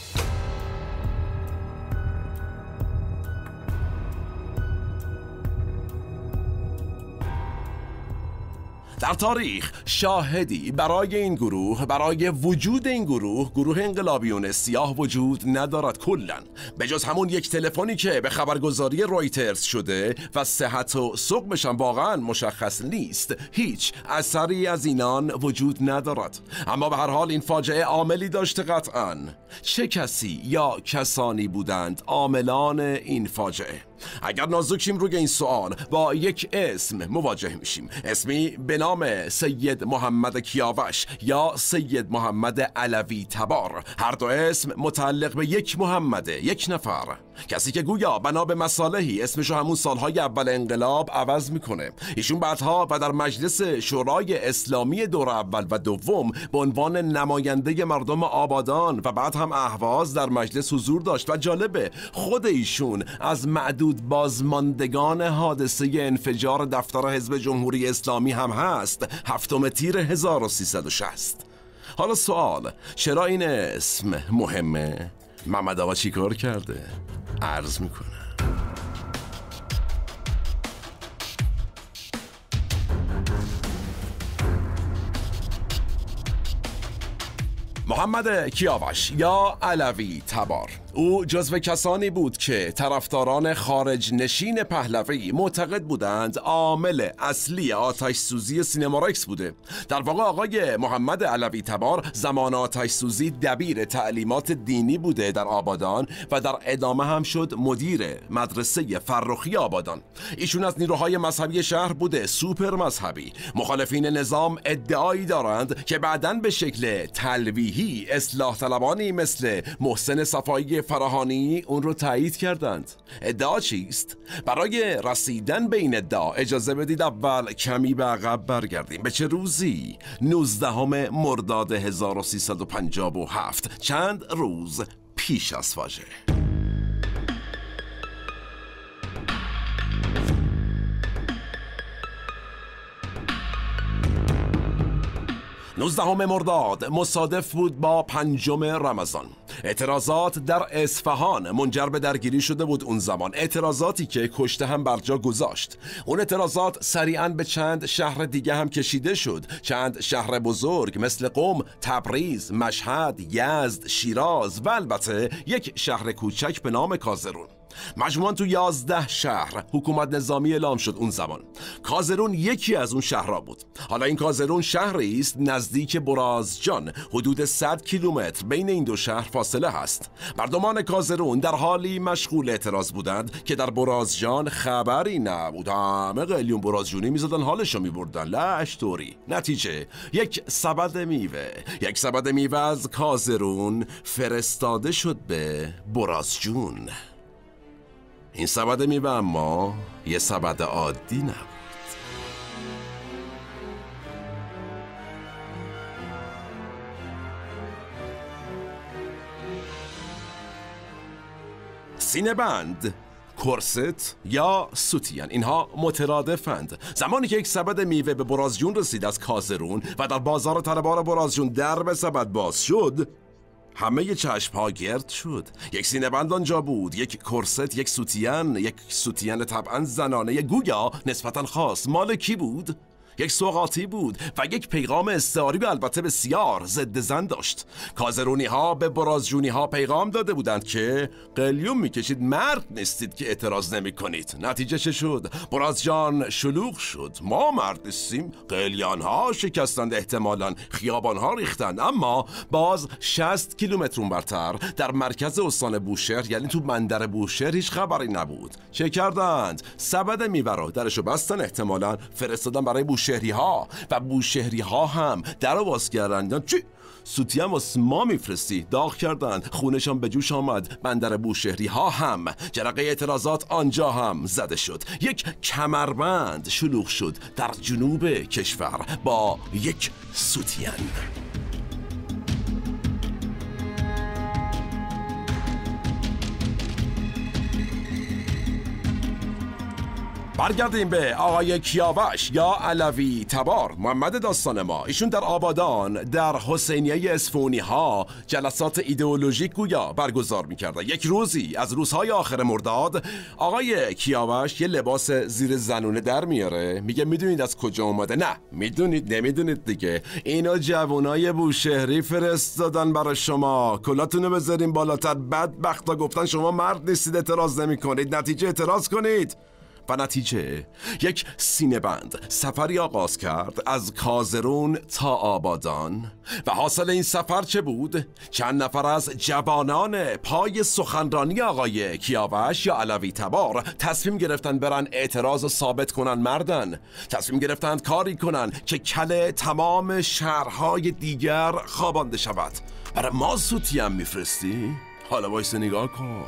در تاریخ شاهدی برای این گروه، برای وجود این گروه، گروه انقلابیون سیاه وجود ندارد کلاً، به جز همون یک تلفنی که به خبرگزاری رویترز شده و صحت و ثقبش هم واقعاً مشخص نیست. هیچ اثری از اینان وجود ندارد. اما به هر حال این فاجعه عاملی داشته قطعاً. چه کسی یا کسانی بودند عاملان این فاجعه؟ اگر نازکیم روی این سوال با یک اسم مواجه میشیم، اسمی به نام سید محمد کیاوش یا سید محمد علوی تبار. هر دو اسم متعلق به یک محمد، یک نفر، کسی که گویا بنا به مصالحی اسمشو همون سالهای اول انقلاب عوض میکنه. ایشون بعدها و در مجلس شورای اسلامی دور اول و دوم به عنوان نماینده مردم آبادان و بعد هم اهواز در مجلس حضور داشت و جالبه خود ایشون از معدود بازماندگان حادثه انفجار دفتر حزب جمهوری اسلامی هم هست، هفتم تیر هزار و سیصد و شصت. حالا سوال، چرا این اسم مهمه؟ محمد آقا چی کار کرده؟ عرض میکنه. محمد کیاوش یا علوی تبار، او جزو کسانی بود که طرفداران خارج نشین پهلوی معتقد بودند عامل اصلی آتش سوزی سینمارکس بوده. در واقع آقای محمد علوی تبار زمان آتش سوزی دبیر تعلیمات دینی بوده در آبادان و در ادامه هم شد مدیر مدرسه فرخی آبادان. ایشون از نیروهای مذهبی شهر بوده، سوپر مذهبی. مخالفین نظام ادعایی دارند که بعداً به شکل تلویحی اصلاح طلبانی مثل محسن صفایی فراهانی اون رو تایید کردند. ادعا چیست؟ برای رسیدن به این ادعا اجازه بدید اول کمی به عقب برگردیم. به چه روزی؟ نوزدهم مرداد هزار و سیصد و پنجاه و هفت، چند روز پیش از فاجعه. نوزدهم مرداد مصادف بود با پنجم رمضان. اعتراضات در اصفهان منجر به درگیری شده بود اون زمان، اعتراضاتی که کشته هم بر جا گذاشت. اون اعتراضات سریعاً به چند شهر دیگه هم کشیده شد، چند شهر بزرگ مثل قم، تبریز، مشهد، یزد، شیراز و البته یک شهر کوچک به نام کازرون. مجموعاً تو یازده شهر حکومت نظامی اعلام شد اون زمان. کازرون یکی از اون شهرها بود. حالا این کازرون شهری است نزدیک برازجان، حدود صد کیلومتر بین این دو شهر فاصله هست. مردمان کازرون در حالی مشغول اعتراض بودند که در برازجان خبری نبود. همه قلیون برازجونی میزدن حالشو میبردن لش طوری. نتیجه یک سبد میوه یک سبد میوه از کازرون فرستاده شد به برازجون. این سبد میوه اما یه سبد عادی نبود. سینه بند، کرست یا سوتین، اینها مترادفند. زمانی که یک سبد میوه به برازجون رسید از کازرون و در بازار طلبار برازجون در به سبد باز شد، همه ی چشم ها گرد شد. یک سینه بند آنجا بود، یک کرست، یک سوتین، یک سوتین طبعا زنانه گویا نسبتا خاص. مال کی بود؟ یک سوغاتی بود و یک پیغام استعاری و البته بسیار ضد زن داشت. کازرونی ها به برازجونی ها پیغام داده بودند که قلیون میکشید، مرد نیستید که اعتراض نمی کنید. نتیجه چه شد؟ برازجان شلوغ شد. ما مرد نیستیم. قلیان ها شکستند، احتمالاً خیابان ها ریختند. اما باز شصت کیلومتر اونورتر در مرکز استان بوشهر، یعنی تو بندر بوشهر، هیچ خبری نبود. چه کردند؟ سبد میوه رو درشو بستن، احتمالاً فرستادن برای بوشهر بوشهری ها و بوشهری ها هم در رو باز کردن. چی؟ سوتی هم واسه ما میفرستی؟ داغ کردن، خونشان به جوش آمد. بندر بوشهری ها هم جرقه اعتراضات آنجا هم زده شد. یک کمربند شلوغ شد در جنوب کشور با یک سوتین. برگردیم به آقای کیاوش یا علوی تبار، محمد داستان ما. ایشون در آبادان در حسینیه اصفهانی ها جلسات ایدئولوژیک گویا برگزار میکردن. یک روزی از روزهای آخر مرداد آقای کیاوش یه لباس زیر زنونه در میاره، میگه میدونید از کجا اومده؟ نه میدونید نمیدونید دیگه، اینا جوانای بوشهری فرستادن برای شما، کلاتونو بذارین بالاتر. بدبختا گفتن شما مرد نیستید، اعتراض نمی کنید، نتیجه اعتراض کنید. و نتیجه یک سینه بند سفری آغاز کرد از کازرون تا آبادان. و حاصل این سفر چه بود؟ چند نفر از جوانان پای سخنرانی آقای کیاوش یا علوی تبار تصمیم گرفتن برن اعتراض ثابت کنن مردن. تصمیم گرفتن کاری کنن که کله تمام شهرهای دیگر خوابانده شود. برای ما سوتی هم میفرستی؟ حالا وایس نگاه کن.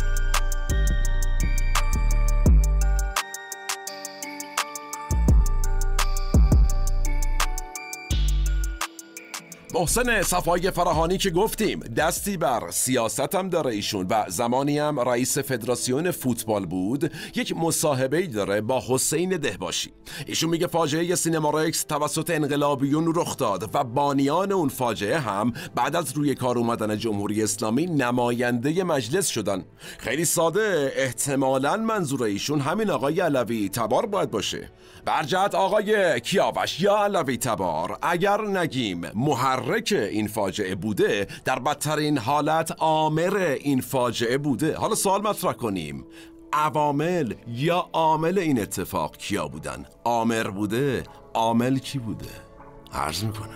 محسن صفای فراهانی که گفتیم دستی بر سیاست هم داره ایشون و زمانی هم رئیس فدراسیون فوتبال بود، یک مصاحبه‌ای داره با حسین دهباشی. ایشون میگه فاجعه سینما رکس توسط انقلابیون رخ داد و بانیان اون فاجعه هم بعد از روی کار اومدن جمهوری اسلامی نماینده مجلس شدن. خیلی ساده، احتمالاً منظور ایشون همین آقای علوی تبار باید باشه. برجت آقای کیاوش یا علوی تبار اگر نگیم محرک این فاجعه بوده، در بدترین حالت آمر این فاجعه بوده. حالا سوال مطرح کنیم، عوامل یا عامل این اتفاق کیا بودن؟ آمر بوده، عامل کی بوده؟ عرض میکنم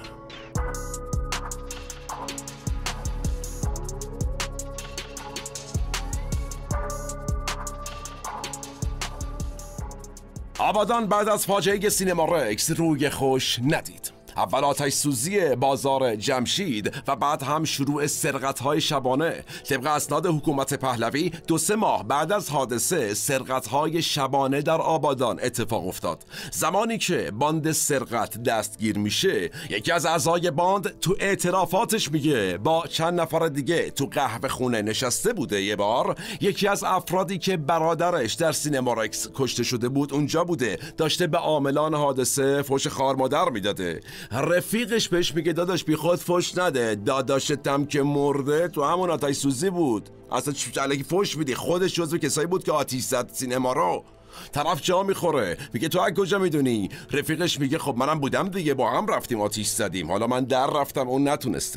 آبادان بعد از فاجعه سینما رکس روی خوش ندید. اول آتش سوزی بازار جمشید و بعد هم شروع سرقت‌های شبانه. طبق اسناد حکومت پهلوی دو سه ماه بعد از حادثه سرقت‌های شبانه در آبادان اتفاق افتاد. زمانی که باند سرقت دستگیر میشه، یکی از اعضای باند تو اعترافاتش میگه با چند نفر دیگه تو قهوه خونه نشسته بوده. یه بار یکی از افرادی که برادرش در سینما رکس کشته شده بود اونجا بوده، داشته به عاملان حادثه فوش خار مادر میداده. رفیقش بهش میگه داداش بی خود فوش نده، داداشتم که مرده تو همون آتش سوزی بود، اصلا چلکی فوش میدی؟ خودش جزو کسایی بود که آتش زد سینما رو. طرف جا میخوره، میگه تو از کجا میدونی؟ رفیقش میگه خب منم بودم دیگه، با هم رفتیم آتش زدیم، حالا من در رفتم اون نتونسته.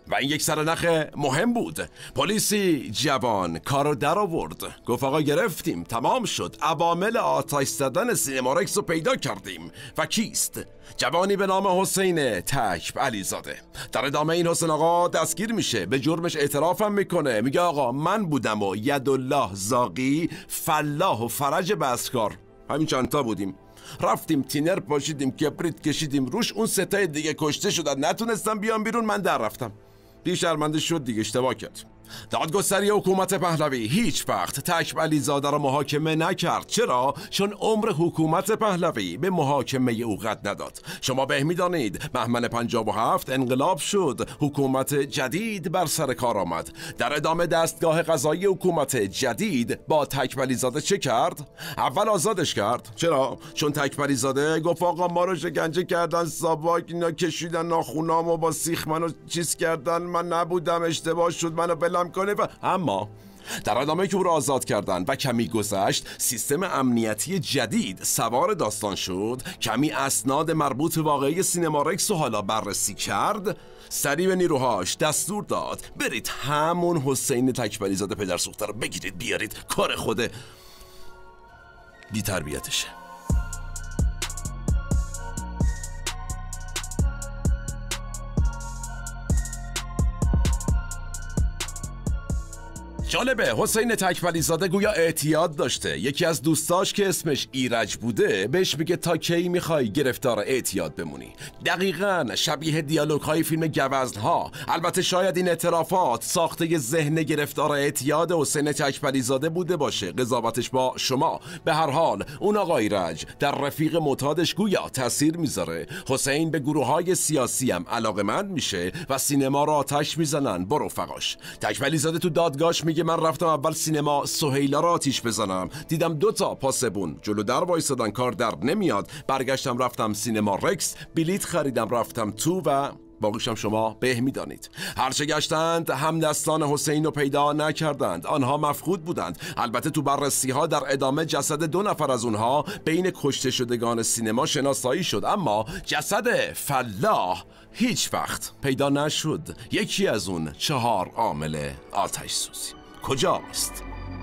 و این یک سرنخ مهم بود. پلیسی جوان کارو در آورد، گفت آقا گرفتیم، تمام شد، عوامل آتش زدن سینمارکس رو پیدا کردیم. و کیست؟ جوانی به نام حسین تکب علیزاده. در ادامه این حسین آقا دستگیر میشه، به جرمش اعترافم میکنه، میگه آقا من بودم و یدالله زاغی، فلاح و فرج بسکار، همین چند تا بودیم، رفتیم تینر پاشیدیم، کبریت کشیدیم روش، اون ستای دیگه کشته شدن، نتونستم بیام بیرون، من در رفتم. دی شرمنده شد دیگه، اشتباه کرد. دادگستری حکومت پهلوی هیچ وقت تکب علیزاده را محاکمه نکرد. چرا؟ چون عمر حکومت پهلوی به محاکمه او قد نداد. شما به میدانید بهمن پنجاه و هفت انقلاب شد، حکومت جدید بر سر کار آمد. در ادامه دستگاه قضایی حکومت جدید با تکب علیزاده چه کرد؟ اول آزادش کرد. چرا؟ چون تکب علیزاده گفت آقا ما رو شکنجه کردن، ساواک اینا کشیدن ناخونامو با سیخ منو چیز کردن، من نبودم، اشتباه شد، منو بلم کنه. و اما در ادامه که او را آزاد کردن و کمی گذشت، سیستم امنیتی جدید سوار داستان شد، کمی اسناد مربوط به واقعی سینمارکس رو حالا بررسی کرد، سریع به نیروهاش دستور داد برید همون حسین تکب علیزاده پدر سوخته رو بگیرید بیارید، کار خوده بی تربیتشه. جالبه حسین تکب علیزاده گویا اعتیاد داشته. یکی از دوستاش که اسمش ایرج بوده بهش میگه تا کی میخوای گرفتار اعتیاد بمونی؟ دقیقاً شبیه دیالوگ های فیلم گوزن ها. البته شاید این اعترافات ساخته ذهن گرفتار اعتیاد حسین تکب علیزاده بوده باشه، قضاوتش با شما. به هر حال اون آقا ایرج در رفیق معتادش گویا تاثیر میذاره. حسین به گروه های سیاسی هم علاقمند میشه و سینما را آتش میزنن با رفقاش. تکب علیزاده تو دادگاهش میگه من رفتم اول سینما سهیلا را آتیش بزنم، دیدم دو تا پاسبون جلو در وایسادن، کار در نمیاد، برگشتم رفتم سینما رکس، بلیت خریدم رفتم تو و باقیشم شما به میدانید. هرچه گشتند همدستان حسین رو پیدا نکردند، آنها مفقود بودند. البته تو بررسی ها در ادامه جسد دو نفر از اونها بین کشته شدگان سینما شناسایی شد، اما جسد فلاح هیچ وقت پیدا نشد. یکی از اون چهار عامل آتش سوزی کجاست؟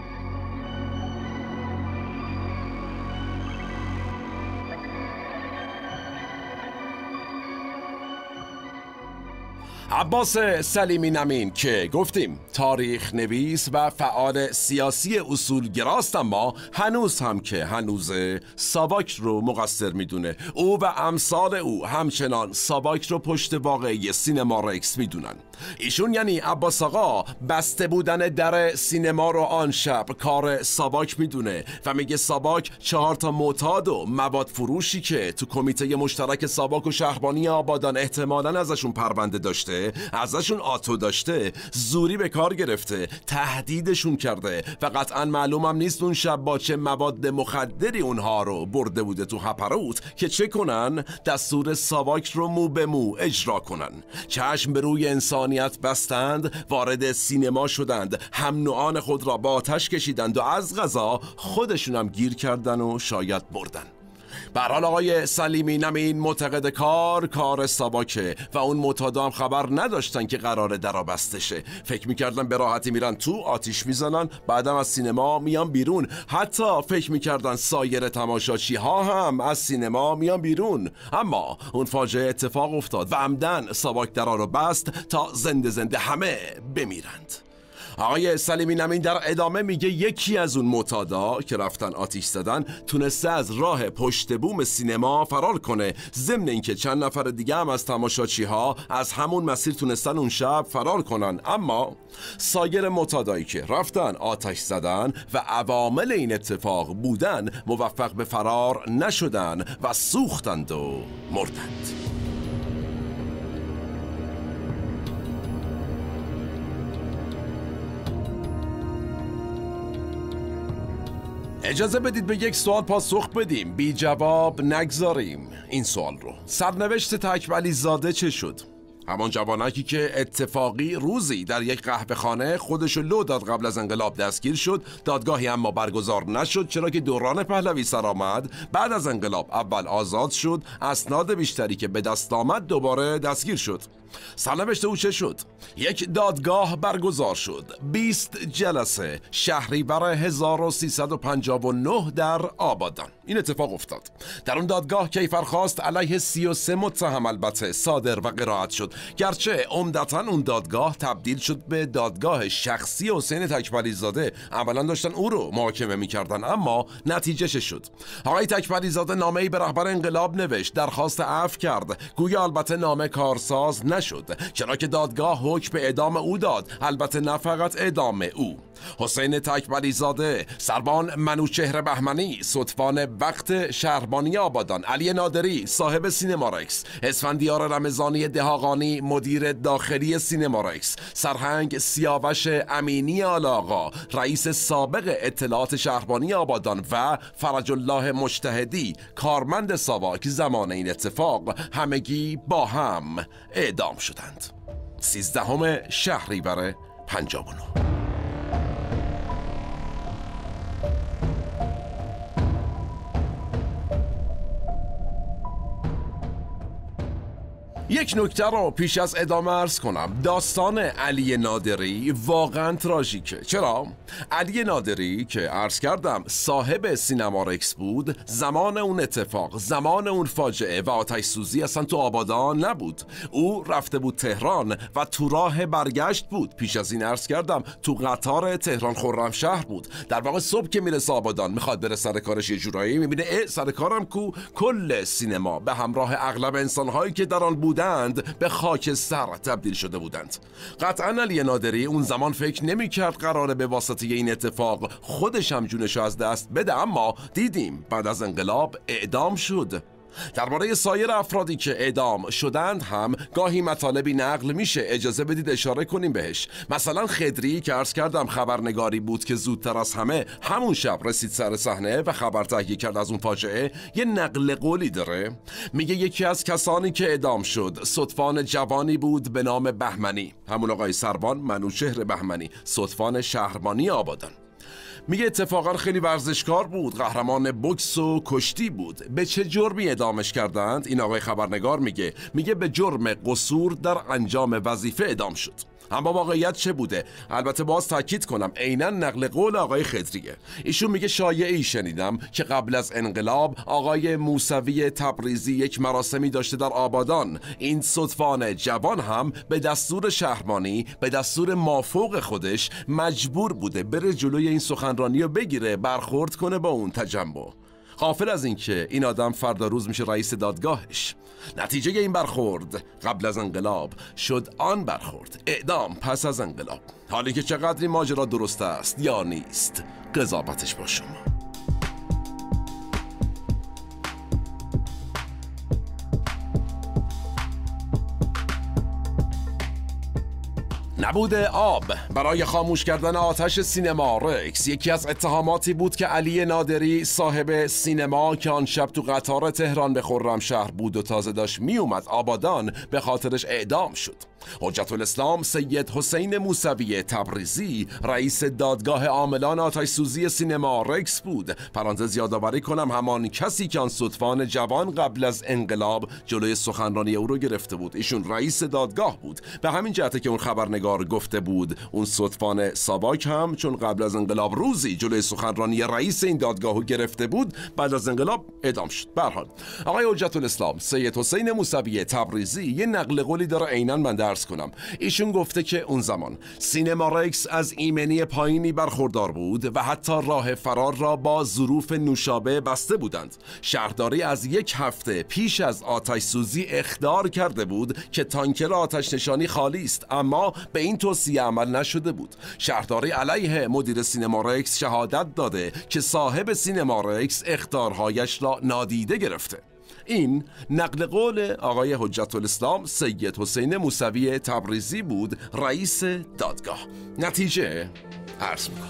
عباس سلیمی نمین که گفتیم تاریخ نویس و فعال سیاسی اصولگراست، اما هنوز هم که هنوز ساواک رو مقصر میدونه. او و امثال او همچنان ساواک رو پشت واقعی سینما رکس میدونن. ایشون یعنی عباس آقا بسته بودن در سینما رو آن شب کار ساواک میدونه و میگه ساواک چهار تا معتاد و مواد فروشی که تو کمیته مشترک ساواک و شهربانی آبادان احتمالاً ازشون پرونده داشته، ازشون آتو داشته، زوری به کار گرفته، تهدیدشون کرده و قطعا معلومم نیست اون شب با چه مواد مخدری اونها رو برده بوده تو هپروت که چه کنن؟ دستور ساواک رو مو به مو اجرا کنن. چشم به روی انسانیت بستند، وارد سینما شدند، هم نوعان خود را با آتش کشیدند و از قضا خودشونم گیر کردن و شاید بردن. به هر حال آقای سلیمی نمین معتقد کار کار ساواکه و اون معتادا هم خبر نداشتن که قراره درا بسته شه. فکر میکردن به راحتی میرن تو، آتیش میزنن، بعدم از سینما میان بیرون. حتی فکر میکردن سایر تماشاچی ها هم از سینما میان بیرون. اما اون فاجعه اتفاق افتاد و عمدن ساواک درا رو بست تا زنده زنده همه بمیرند. آقای سلیمی نمین در ادامه میگه یکی از اون معتادا که رفتن آتیش زدن تونسته از راه پشت بوم سینما فرار کنه، ضمن اینکه چند نفر دیگه هم از تماشاچی ها از همون مسیر تونستن اون شب فرار کنن. اما سایر معتادایی که رفتن آتش زدن و عوامل این اتفاق بودن موفق به فرار نشدن و سوختند و مردند. اجازه بدید به یک سوال پاسخ بدیم، بی جواب نگذاریم این سوال رو. سرنوشت تکب علیزاده چه شد؟ همان جوانکی که اتفاقی روزی در یک قهوه خانه خودشو لو داد قبل از انقلاب دستگیر شد. دادگاهی اما برگزار نشد چرا که دوران پهلوی سر آمد. بعد از انقلاب اول آزاد شد، اسناد بیشتری که به دست آمد دوباره دستگیر شد. سرنوشت او چه شد؟ یک دادگاه برگزار شد، بیست جلسه، شهریور هزار و سیصد و پنجاه و نه در آبادان. این اتفاق افتاد. در اون دادگاه کیفرخواست علیه سی و سه متهم البته صادر و قرائت شد، گرچه عمدتاً اون دادگاه تبدیل شد به دادگاه شخصی حسین تکبری زاده. اولا داشتن او رو محاکمه می‌کردن، اما نتیجه چه شد؟ آقای تکبری زاده نامه‌ای به رهبر انقلاب نوشت، درخواست عفو کرد، گویا البته نامه کارساز نشد چرا که دادگاه حکم به اعدام او داد. البته نه فقط اعدام او، حسین تکبری زاده، سربان منوچهر بهمنی، صدفان وقت شهربانی آبادان، علی نادری صاحب سینمارکس، اسفندیار رمضانی دهاقانی مدیر داخلی سینمارکس، سرهنگ سیاوش امینی آلاقا رئیس سابق اطلاعات شهربانی آبادان و فرج الله مجتهدی کارمند ساواک زمان این اتفاق همگی با هم اعدام شدند. سیزدهم شهریور پنجاه و نه. یک نکته رو پیش از ادامه عرض کنم. داستان علی نادری واقعا تراژیکه. چرا؟ علی نادری که عرض کردم صاحب سینمارکس بود، زمان اون اتفاق، زمان اون فاجعه و آتش سوزی اصلا تو آبادان نبود. او رفته بود تهران و تو راه برگشت بود. پیش از این عرض کردم تو قطار تهران خرمشهر بود. در واقع صبح که میرسه آبادان میخواد بره سر کارش، یه جورایی میبینه اه سر کارم کو، کل سینما به همراه اغلب انسانهایی که در آن بودند به خاکستر تبدیل شده بودند. قطعا علی نادری اون زمان فکر نمی کرد قراره به واسطه این اتفاق خودش هم جونشو از دست بده، اما دیدیم بعد از انقلاب اعدام شد. درباره سایر افرادی که اعدام شدند هم گاهی مطالبی نقل میشه، اجازه بدید اشاره کنیم بهش. مثلا خدری که عرض کردم خبرنگاری بود که زودتر از همه همون شب رسید سر صحنه و خبر تهیه کرد از اون فاجعه، یه نقل قولی داره. میگه یکی از کسانی که اعدام شد صدفان جوانی بود به نام بهمنی، همون آقای سربان منوچهر بهمنی، صدفان شهربانی آبادان. میگه اتفاقا خیلی ورزشکار بود، قهرمان بوکس و کشتی بود. به چه جرمی اعدامش کردند؟ این آقای خبرنگار میگه میگه به جرم قصور در انجام وظیفه اعدام شد. اما واقعیت چه بوده؟ البته باز تاکید کنم عیناً نقل قول آقای خدریه. ایشون میگه شایعی شنیدم که قبل از انقلاب آقای موسوی تبریزی یک مراسمی داشته در آبادان. این صدفان جوان هم به دستور شهربانی، به دستور مافوق خودش مجبور بوده بره جلوی این سخنرانی رو بگیره، برخورد کنه با اون تجمع، غافل از این که این آدم فردا روز میشه رئیس دادگاهش. نتیجه این برخورد قبل از انقلاب شد آن برخورد، اعدام پس از انقلاب. حالی که چقدر این ماجرا درست است یا نیست، قضاوتش با شما. نبود آب برای خاموش کردن آتش سینمارکس یکی از اتهاماتی بود که علی نادری صاحب سینما که آن شب تو قطار تهران به خرمشهر بود و تازه داشت می اومد آبادان به خاطرش اعدام شد. حجت الاسلام سید حسین موسوی تبریزی رئیس دادگاه عاملان آتش سوزی سینمارکس بود. پرانتز یادآوری کنم همان کسی که آن صدفان جوان قبل از انقلاب جلوی سخنرانی او رو گرفته بود، ایشون رئیس دادگاه بود. به همین جهته که اون خبرنگار گفته بود اون صدفان ساواک هم چون قبل از انقلاب روزی جلوی سخنرانی رئیس این دادگاهو گرفته بود، بعد از انقلاب اعدام شد. به هر حال آقای حجت الاسلام سید حسین موسوی تبریزی یه نقل قولی داره، عیناً من درس کنم. ایشون گفته که اون زمان سینمارکس از ایمنی پایینی برخوردار بود و حتی راه فرار را با ظروف نوشابه بسته بودند. شهرداری از یک هفته پیش از آتش سوزی اخطار کرده بود که تانکر آتش نشانی خالی است، اما به این توصیه عمل نشده بود. شهرداری علیه مدیر سینمارکس شهادت داده که صاحب سینمارکس اخطارهایش را نادیده گرفته. این نقل قول آقای حجت الاسلام سید حسین موسوی تبریزی بود، رئیس دادگاه. نتیجه عرض میکنم.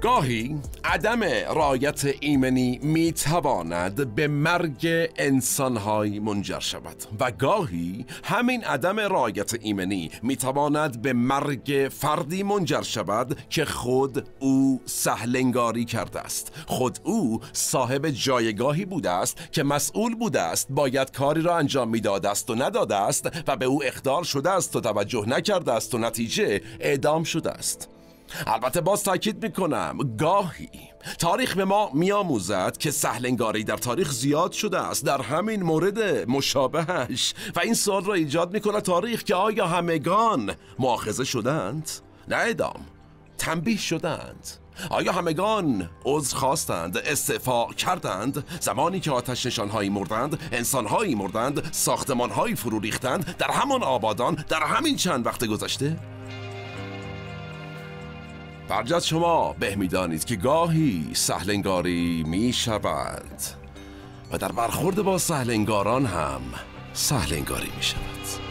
گاهی عدم رعایت ایمنی می تواند به مرگ انسان‌های منجر شود و گاهی همین عدم رعایت ایمنی می تواند به مرگ فردی منجر شود که خود او سهلنگاری کرده است. خود او صاحب جایگاهی بوده است که مسئول بوده است، باید کاری را انجام میداده است و نداده است و به او اخطار شده است و توجه نکرده است و نتیجه اعدام شده است. البته باز تاکید میکنم گاهی تاریخ به ما میآموزد که سهلنگاری در تاریخ زیاد شده است در همین مورد مشابهش و این سوال را ایجاد میکنه تاریخ که آیا همگان مؤاخذه شدند؟ نه اعدام، تنبیه شدند. آیا همگان عذر خواستند، استعفا کردند زمانی که آتش نشانهایی مردند، انسانهایی مردند، ساختمانهایی فرو ریختند در همان آبادان در همین چند وقت گذشته؟ برجت شما به میدانید که گاهی سهلنگاری می شود و در برخورد با سهلنگاران هم سهلنگاری می شود.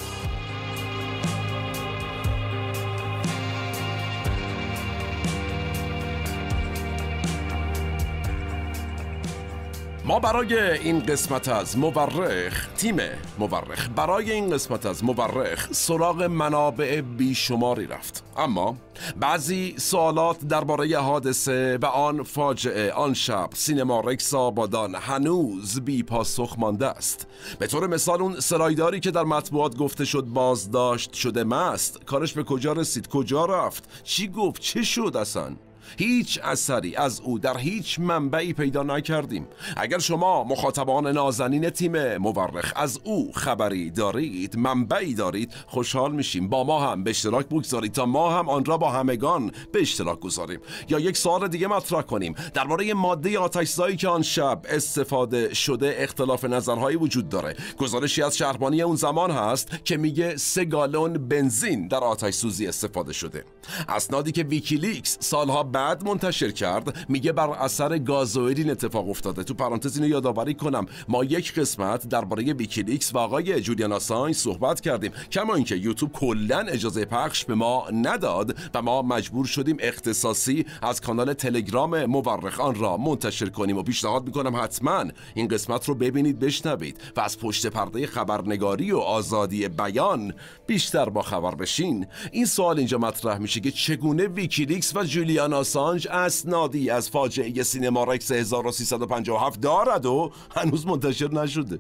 ما برای این قسمت از مورخ، تیم مورخ برای این قسمت از مورخ سراغ منابع بیشماری رفت، اما بعضی سوالات درباره حادثه و آن فاجعه آن شب سینما رکس آبادان هنوز بی پاسخ مانده است. به طور مثال اون سرایداری که در مطبوعات گفته شد بازداشت شده مست، کارش به کجا رسید؟ کجا رفت؟ چی گفت؟ چه شد اصلا؟ هیچ اثری از او در هیچ منبعی پیدا نکردیم. اگر شما مخاطبان نازنین تیم مورخ از او خبری دارید، منبعی دارید، خوشحال میشیم با ما هم به اشتراک بگذارید تا ما هم آن را با همگان به اشتراک گذاریم. یا یک سوال دیگه مطرح کنیم درباره ماده آتش‌زایی که آن شب استفاده شده. اختلاف نظرهایی وجود داره. گزارشی از شهربانی اون زمان هست که میگه سه گالون بنزین در آتش سوزی استفاده شده. اسنادی که ویکیلیکس سالها بعد منتشر کرد میگه بر اثر گازوئیل این اتفاق افتاده. تو پرانتز اینو یادآوری کنم ما یک قسمت درباره ویکیلیکس و آقای جولیان آسانژ صحبت کردیم، کما اینکه یوتیوب کلا اجازه پخش به ما نداد و ما مجبور شدیم اختصاصی از کانال تلگرام مورخ آن را منتشر کنیم و پیشنهاد میکنم حتما این قسمت رو ببینید، بشنوید و از پشت پرده خبرنگاری و آزادی بیان بیشتر با خبر بشین. این سوال اینجا مطرح میشه که چگونه ویکیلیکس و جولیان آسانژ اسنادی از فاجعه سینما رکس هزار و سیصد و پنجاه و هفت دارد و هنوز منتشر نشده.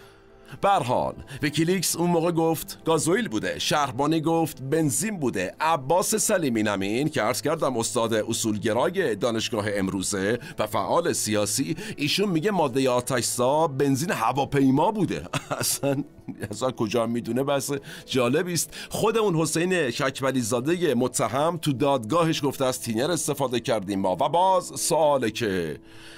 به هر حال ویکیلیکس اون موقع گفت گازوئیل بوده، شهربانی گفت بنزین بوده. عباس سلیمی نمین که عرض کردم استاد اصولگرای دانشگاه امروزه و فعال سیاسی، ایشون میگه ماده آتش‌زا بنزین هواپیما بوده. اصلا اصلا کجا میدونه؟ بس جالبی است. خود اون حسین شکولی زاده متهم تو دادگاهش گفته از تینر استفاده کردیم ما. و باز سواله که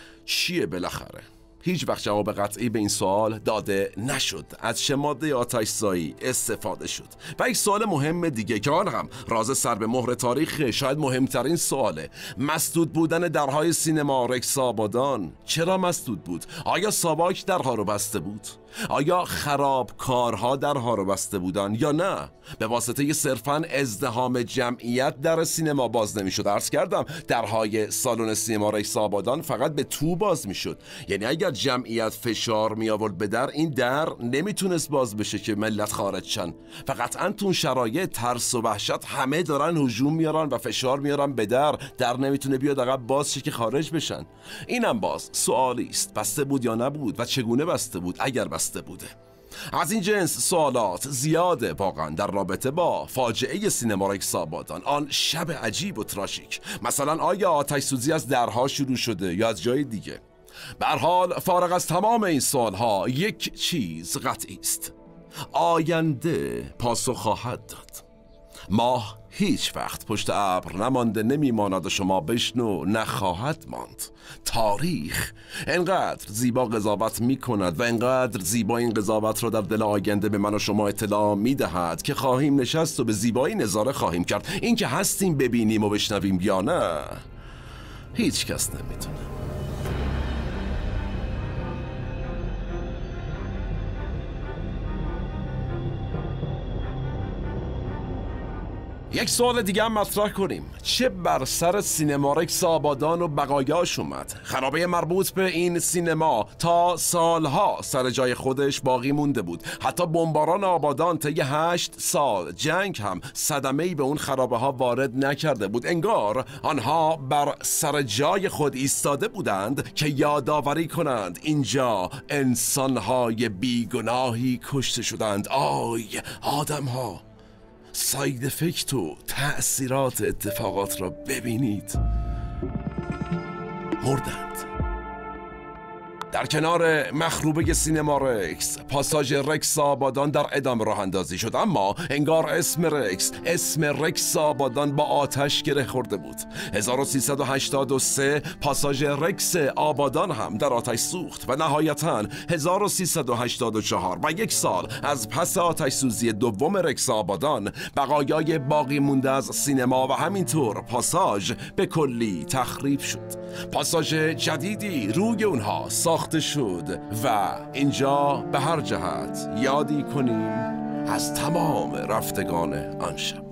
چیه بالاخره؟ هیچ وقت جواب قطعی به این سوال داده نشد. از چه ماده آتش‌زایی استفاده شد؟ و یک سوال مهم دیگه که آن هم راز سر به مهر تاریخ، شاید مهمترین سواله، مسدود بودن درهای سینما رکس آبادان. چرا مسدود بود؟ آیا ساواک درها رو بسته بود؟ آیا خرابکارها درها رو بسته بودن یا نه؟ به واسطه صرفاً ازدحام جمعیت در سینما باز نمیشد. عرض کردم درهای سالن سینما رکس آبادان فقط به تو باز میشد، یعنی اگر جمعیت فشار می آورد به در، این در نمیتونست باز بشه که ملت خارج شن. و قطعاً تو شرایط ترس و وحشت همه دارن هجوم میارن و فشار میارن به در، در نمیتونه بیاد عقب باز شه که خارج بشن. اینم باز سوالی است، بسته بود یا نبود و چگونه بسته بود اگر بسته بوده؟ از این جنس سوالات زیاده واقعا در رابطه با فاجعه سینما رکس آبادان، آن شب عجیب و تراشیک. مثلا آیا آتش سوزی از درها شروع شده یا از جای دیگه؟ به هر حال فارغ از تمام این سوالها یک چیز قطعی است: آینده پاسخ خواهد داد. ماه هیچ وقت پشت ابر نمانده، نمیماند و شما بشنو نخواهد ماند. تاریخ انقدر زیبا قضاوت می کند و انقدر زیبا این قضاوت را در دل آینده به من و شما اطلاع می دهد که خواهیم نشست و به زیبایی نظاره خواهیم کرد. این که هستیم ببینیم و بشنویم یا نه، هیچ کس نمیتونه. یک سوال دیگه هم مطرح کنیم. چه بر سر سینما رکس آبادان و بقایاش اومد؟ خرابه مربوط به این سینما تا سالها سر جای خودش باقی مونده بود. حتی بمباران آبادان طی هشت سال جنگ هم صدمه‌ای به اون خرابه ها وارد نکرده بود. انگار آنها بر سر جای خود ایستاده بودند که یادآوری کنند اینجا انسانهای بیگناهی کشته شدند. آی آدمها، ساید افکت و تأثیرات اتفاقات را ببینید. مردند. در کنار مخروبه سینما رکس پاساژ رکس آبادان در ادامه راه اندازی شد، اما انگار اسم رکس اسم رکس آبادان با آتش گره خورده بود. هزار و سیصد و هشتاد و سه پاساژ رکس آبادان هم در آتش سوخت و نهایتاً هزار و سیصد و هشتاد و چهار و یک سال از پس آتش سوزی دوم رکس آبادان بقایای باقی مونده از سینما و همینطور پاساژ به کلی تخریب شد. پاساژ جدیدی روی اونها ساخته شد و اینجا به هر جهت یادی کنیم از تمام رفتگان آن شب.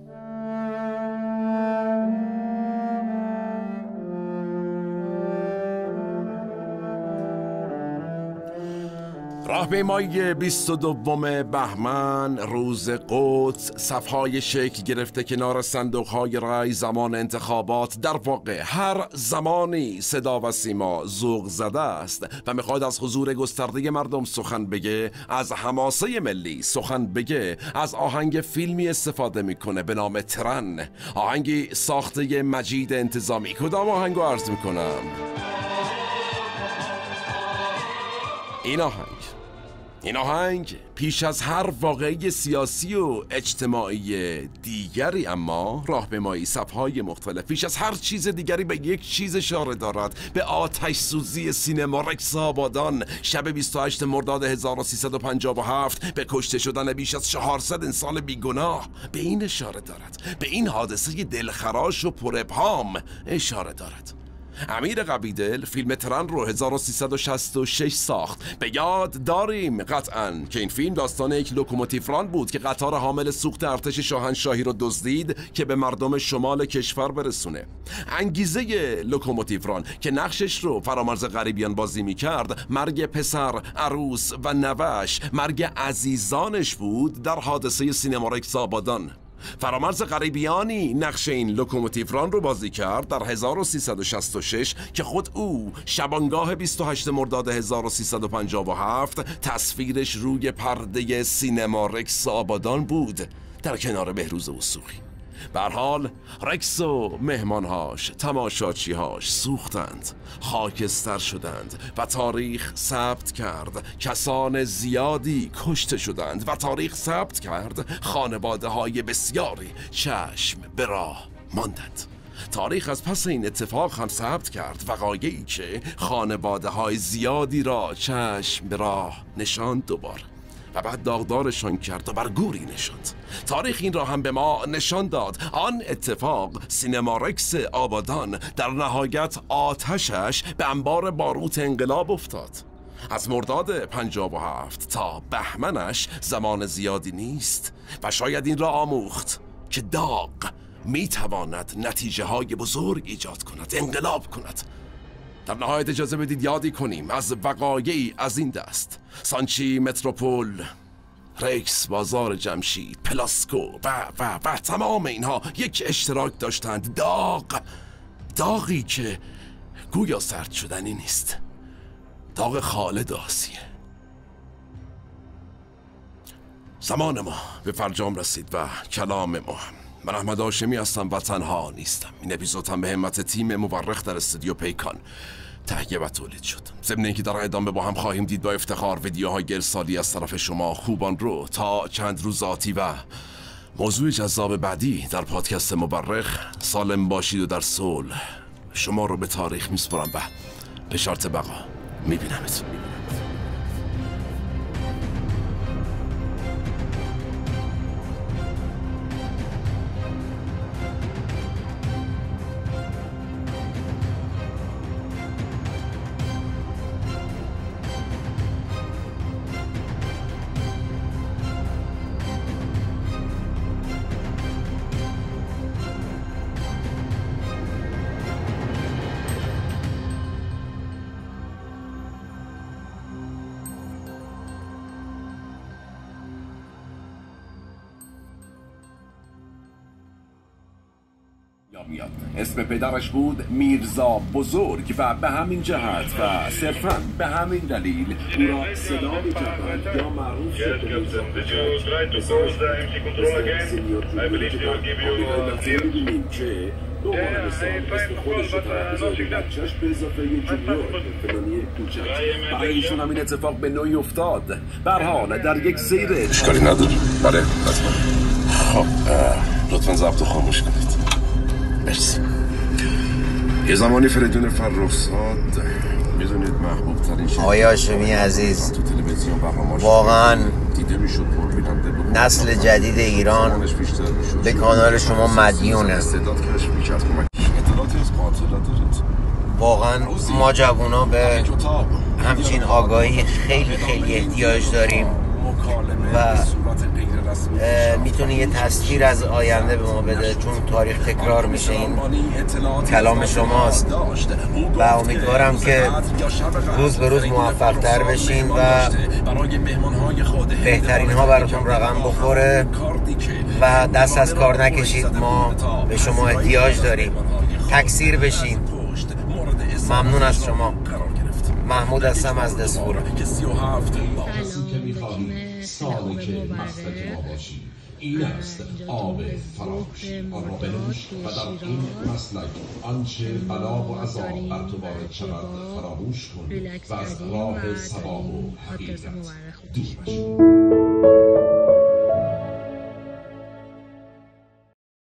راهپیمایی بیست و دوم بهمن روز قدس صفهای شکل گرفته کنار صندوقهای رای زمان انتخابات. در واقع هر زمانی صدا و سیما ذوق زده است و میخواد از حضور گسترده مردم سخن بگه، از حماسه ملی سخن بگه، از آهنگ فیلمی استفاده میکنه به نام ترن، آهنگی ساخته مجید انتظامی. کدام آهنگو عرض میکنم؟ این آهنگ این آهنگ پیش از هر واقعی سیاسی و اجتماعی دیگری، اما راهپیمایی صفهای مختلف پیش از هر چیز دیگری به یک چیز اشاره دارد، به آتش سوزی سینما رکس آبادان شب بیست و هشتم مرداد هزار و سیصد و پنجاه و هفت، به کشته شدن بیش از چهارصد انسان بیگناه. به این اشاره دارد، به این حادثه دلخراش و پر ابهام اشاره دارد. امیر قبیدل فیلم ترن رو هزار و سیصد و شصت و شش ساخت. به یاد داریم قطعاً که این فیلم داستان یک لوکوموتیو بود که قطار حامل سوخت ارتش شاهنشاهی رو دزدید که به مردم شمال کشور برسونه. انگیزه لوکوموتیو که نقشش رو فرامرز غریبیان بازی میکرد، مرگ پسر، عروس و نوش، مرگ عزیزانش بود در حادثه سینما رکس آبادان. فرامرز غریبیانی نقش این لوکوموتیو رو بازی کرد در هزار و سیصد و شصت و شش که خود او شبانگاه بیست و هشتم مرداد هزار و سیصد و پنجاه و هفت تصویرش روی پرده سینما رکس آبادان بود در کنار بهروز وثوقی. به هر حال رکس و مهمانهاش، تماشاچیهاش سوختند، خاکستر شدند و تاریخ ثبت کرد کسان زیادی کشته شدند و تاریخ ثبت کرد خانواده های بسیاری چشم به راه ماندند. تاریخ از پس این اتفاق هم ثبت کرد وقایعی که خانواده های زیادی را چشم به راه نشاند دوباره و بعد داغدارشان کرد و بر گوری نشاند. تاریخ این را هم به ما نشان داد. آن اتفاق سینما رکس آبادان در نهایت آتشش به انبار باروت انقلاب افتاد. از مرداد پنجاه و هفت تا بهمنش زمان زیادی نیست و شاید این را آموخت که داغ میتواند نتیجه های بزرگ ایجاد کند، انقلاب کند. در نهایت اجازه بدید یادی کنیم از وقایعی از این دست: سانچی متروپول، رکس بازار جمشید، پلاسکو و و و تمام اینها یک اشتراک داشتند: داغ. داغی که گویا سرد شدنی نیست، داغ خالد آسیه. زمان ما به فرجام رسید و کلام ما. من احمد هاشمی هستم و تنها نیستم. این اپیزود هم به همت تیم مورخ در استودیو پیکان تهیه و تولید شد. ضمن اینکه در ادامه با هم خواهیم دید با افتخار ویدیوهای ارسالی از طرف شما خوبان رو تا چند روز آتی و موضوع جذاب بعدی در پادکست مورخ. سالم باشید و در صلح. شما رو به تاریخ میسپرم و به شرط بقا میبینمت. میاد. اسم پدرش بود میرزا بزرگ و به همین جهت و صرفاً به همین دلیل او را صدا می‌کردند یا معروف شد به میرزا که دوباره مثال اسم خودش رو طرف بزرگ بچهش به اضافه یه جونیور فلانی کوچک. برای ایشون همین اتفاق به نوعی افتاد. به هر حال در یک سیر اشکالی نداره. بله حتما. خب لطفا ضبط خاموش کنید. مرسی. یه زمانی فریدون فرخزاد میدونید محبوب ترین شخص آقای هاشمی عزیز، تو تلویزیون برنامه‌اش واقعا دیده میشد پربیننده بود. نسل جدید ایران به کانال شما مدیونه. استعداد کشف می‌کرد کمک. اطلاعاتی از قاتلا دارید؟ واقعا ما جوونا به همچین آگاهی خیلی خیلی احتیاج داریم و میتونه یه تصویر از آینده به ما بده، چون تاریخ تکرار میشه. این کلام شماست و امیدوارم که روز به روز موفق تر بشین و بهترین ها براتون رقم بخوره و دست از کار نکشید. ما به شما احتیاج داریم. تکثیر بشین. ممنون از شما. محمود هستم از دسفور. ساله که مسلک ما باشی. این است آب فراخش آن را بنوش و در این مسلک آنچه بلا و عذاب بر تو وارد شود فراموش کن و از راه ثواب و حقیقت دور بشی.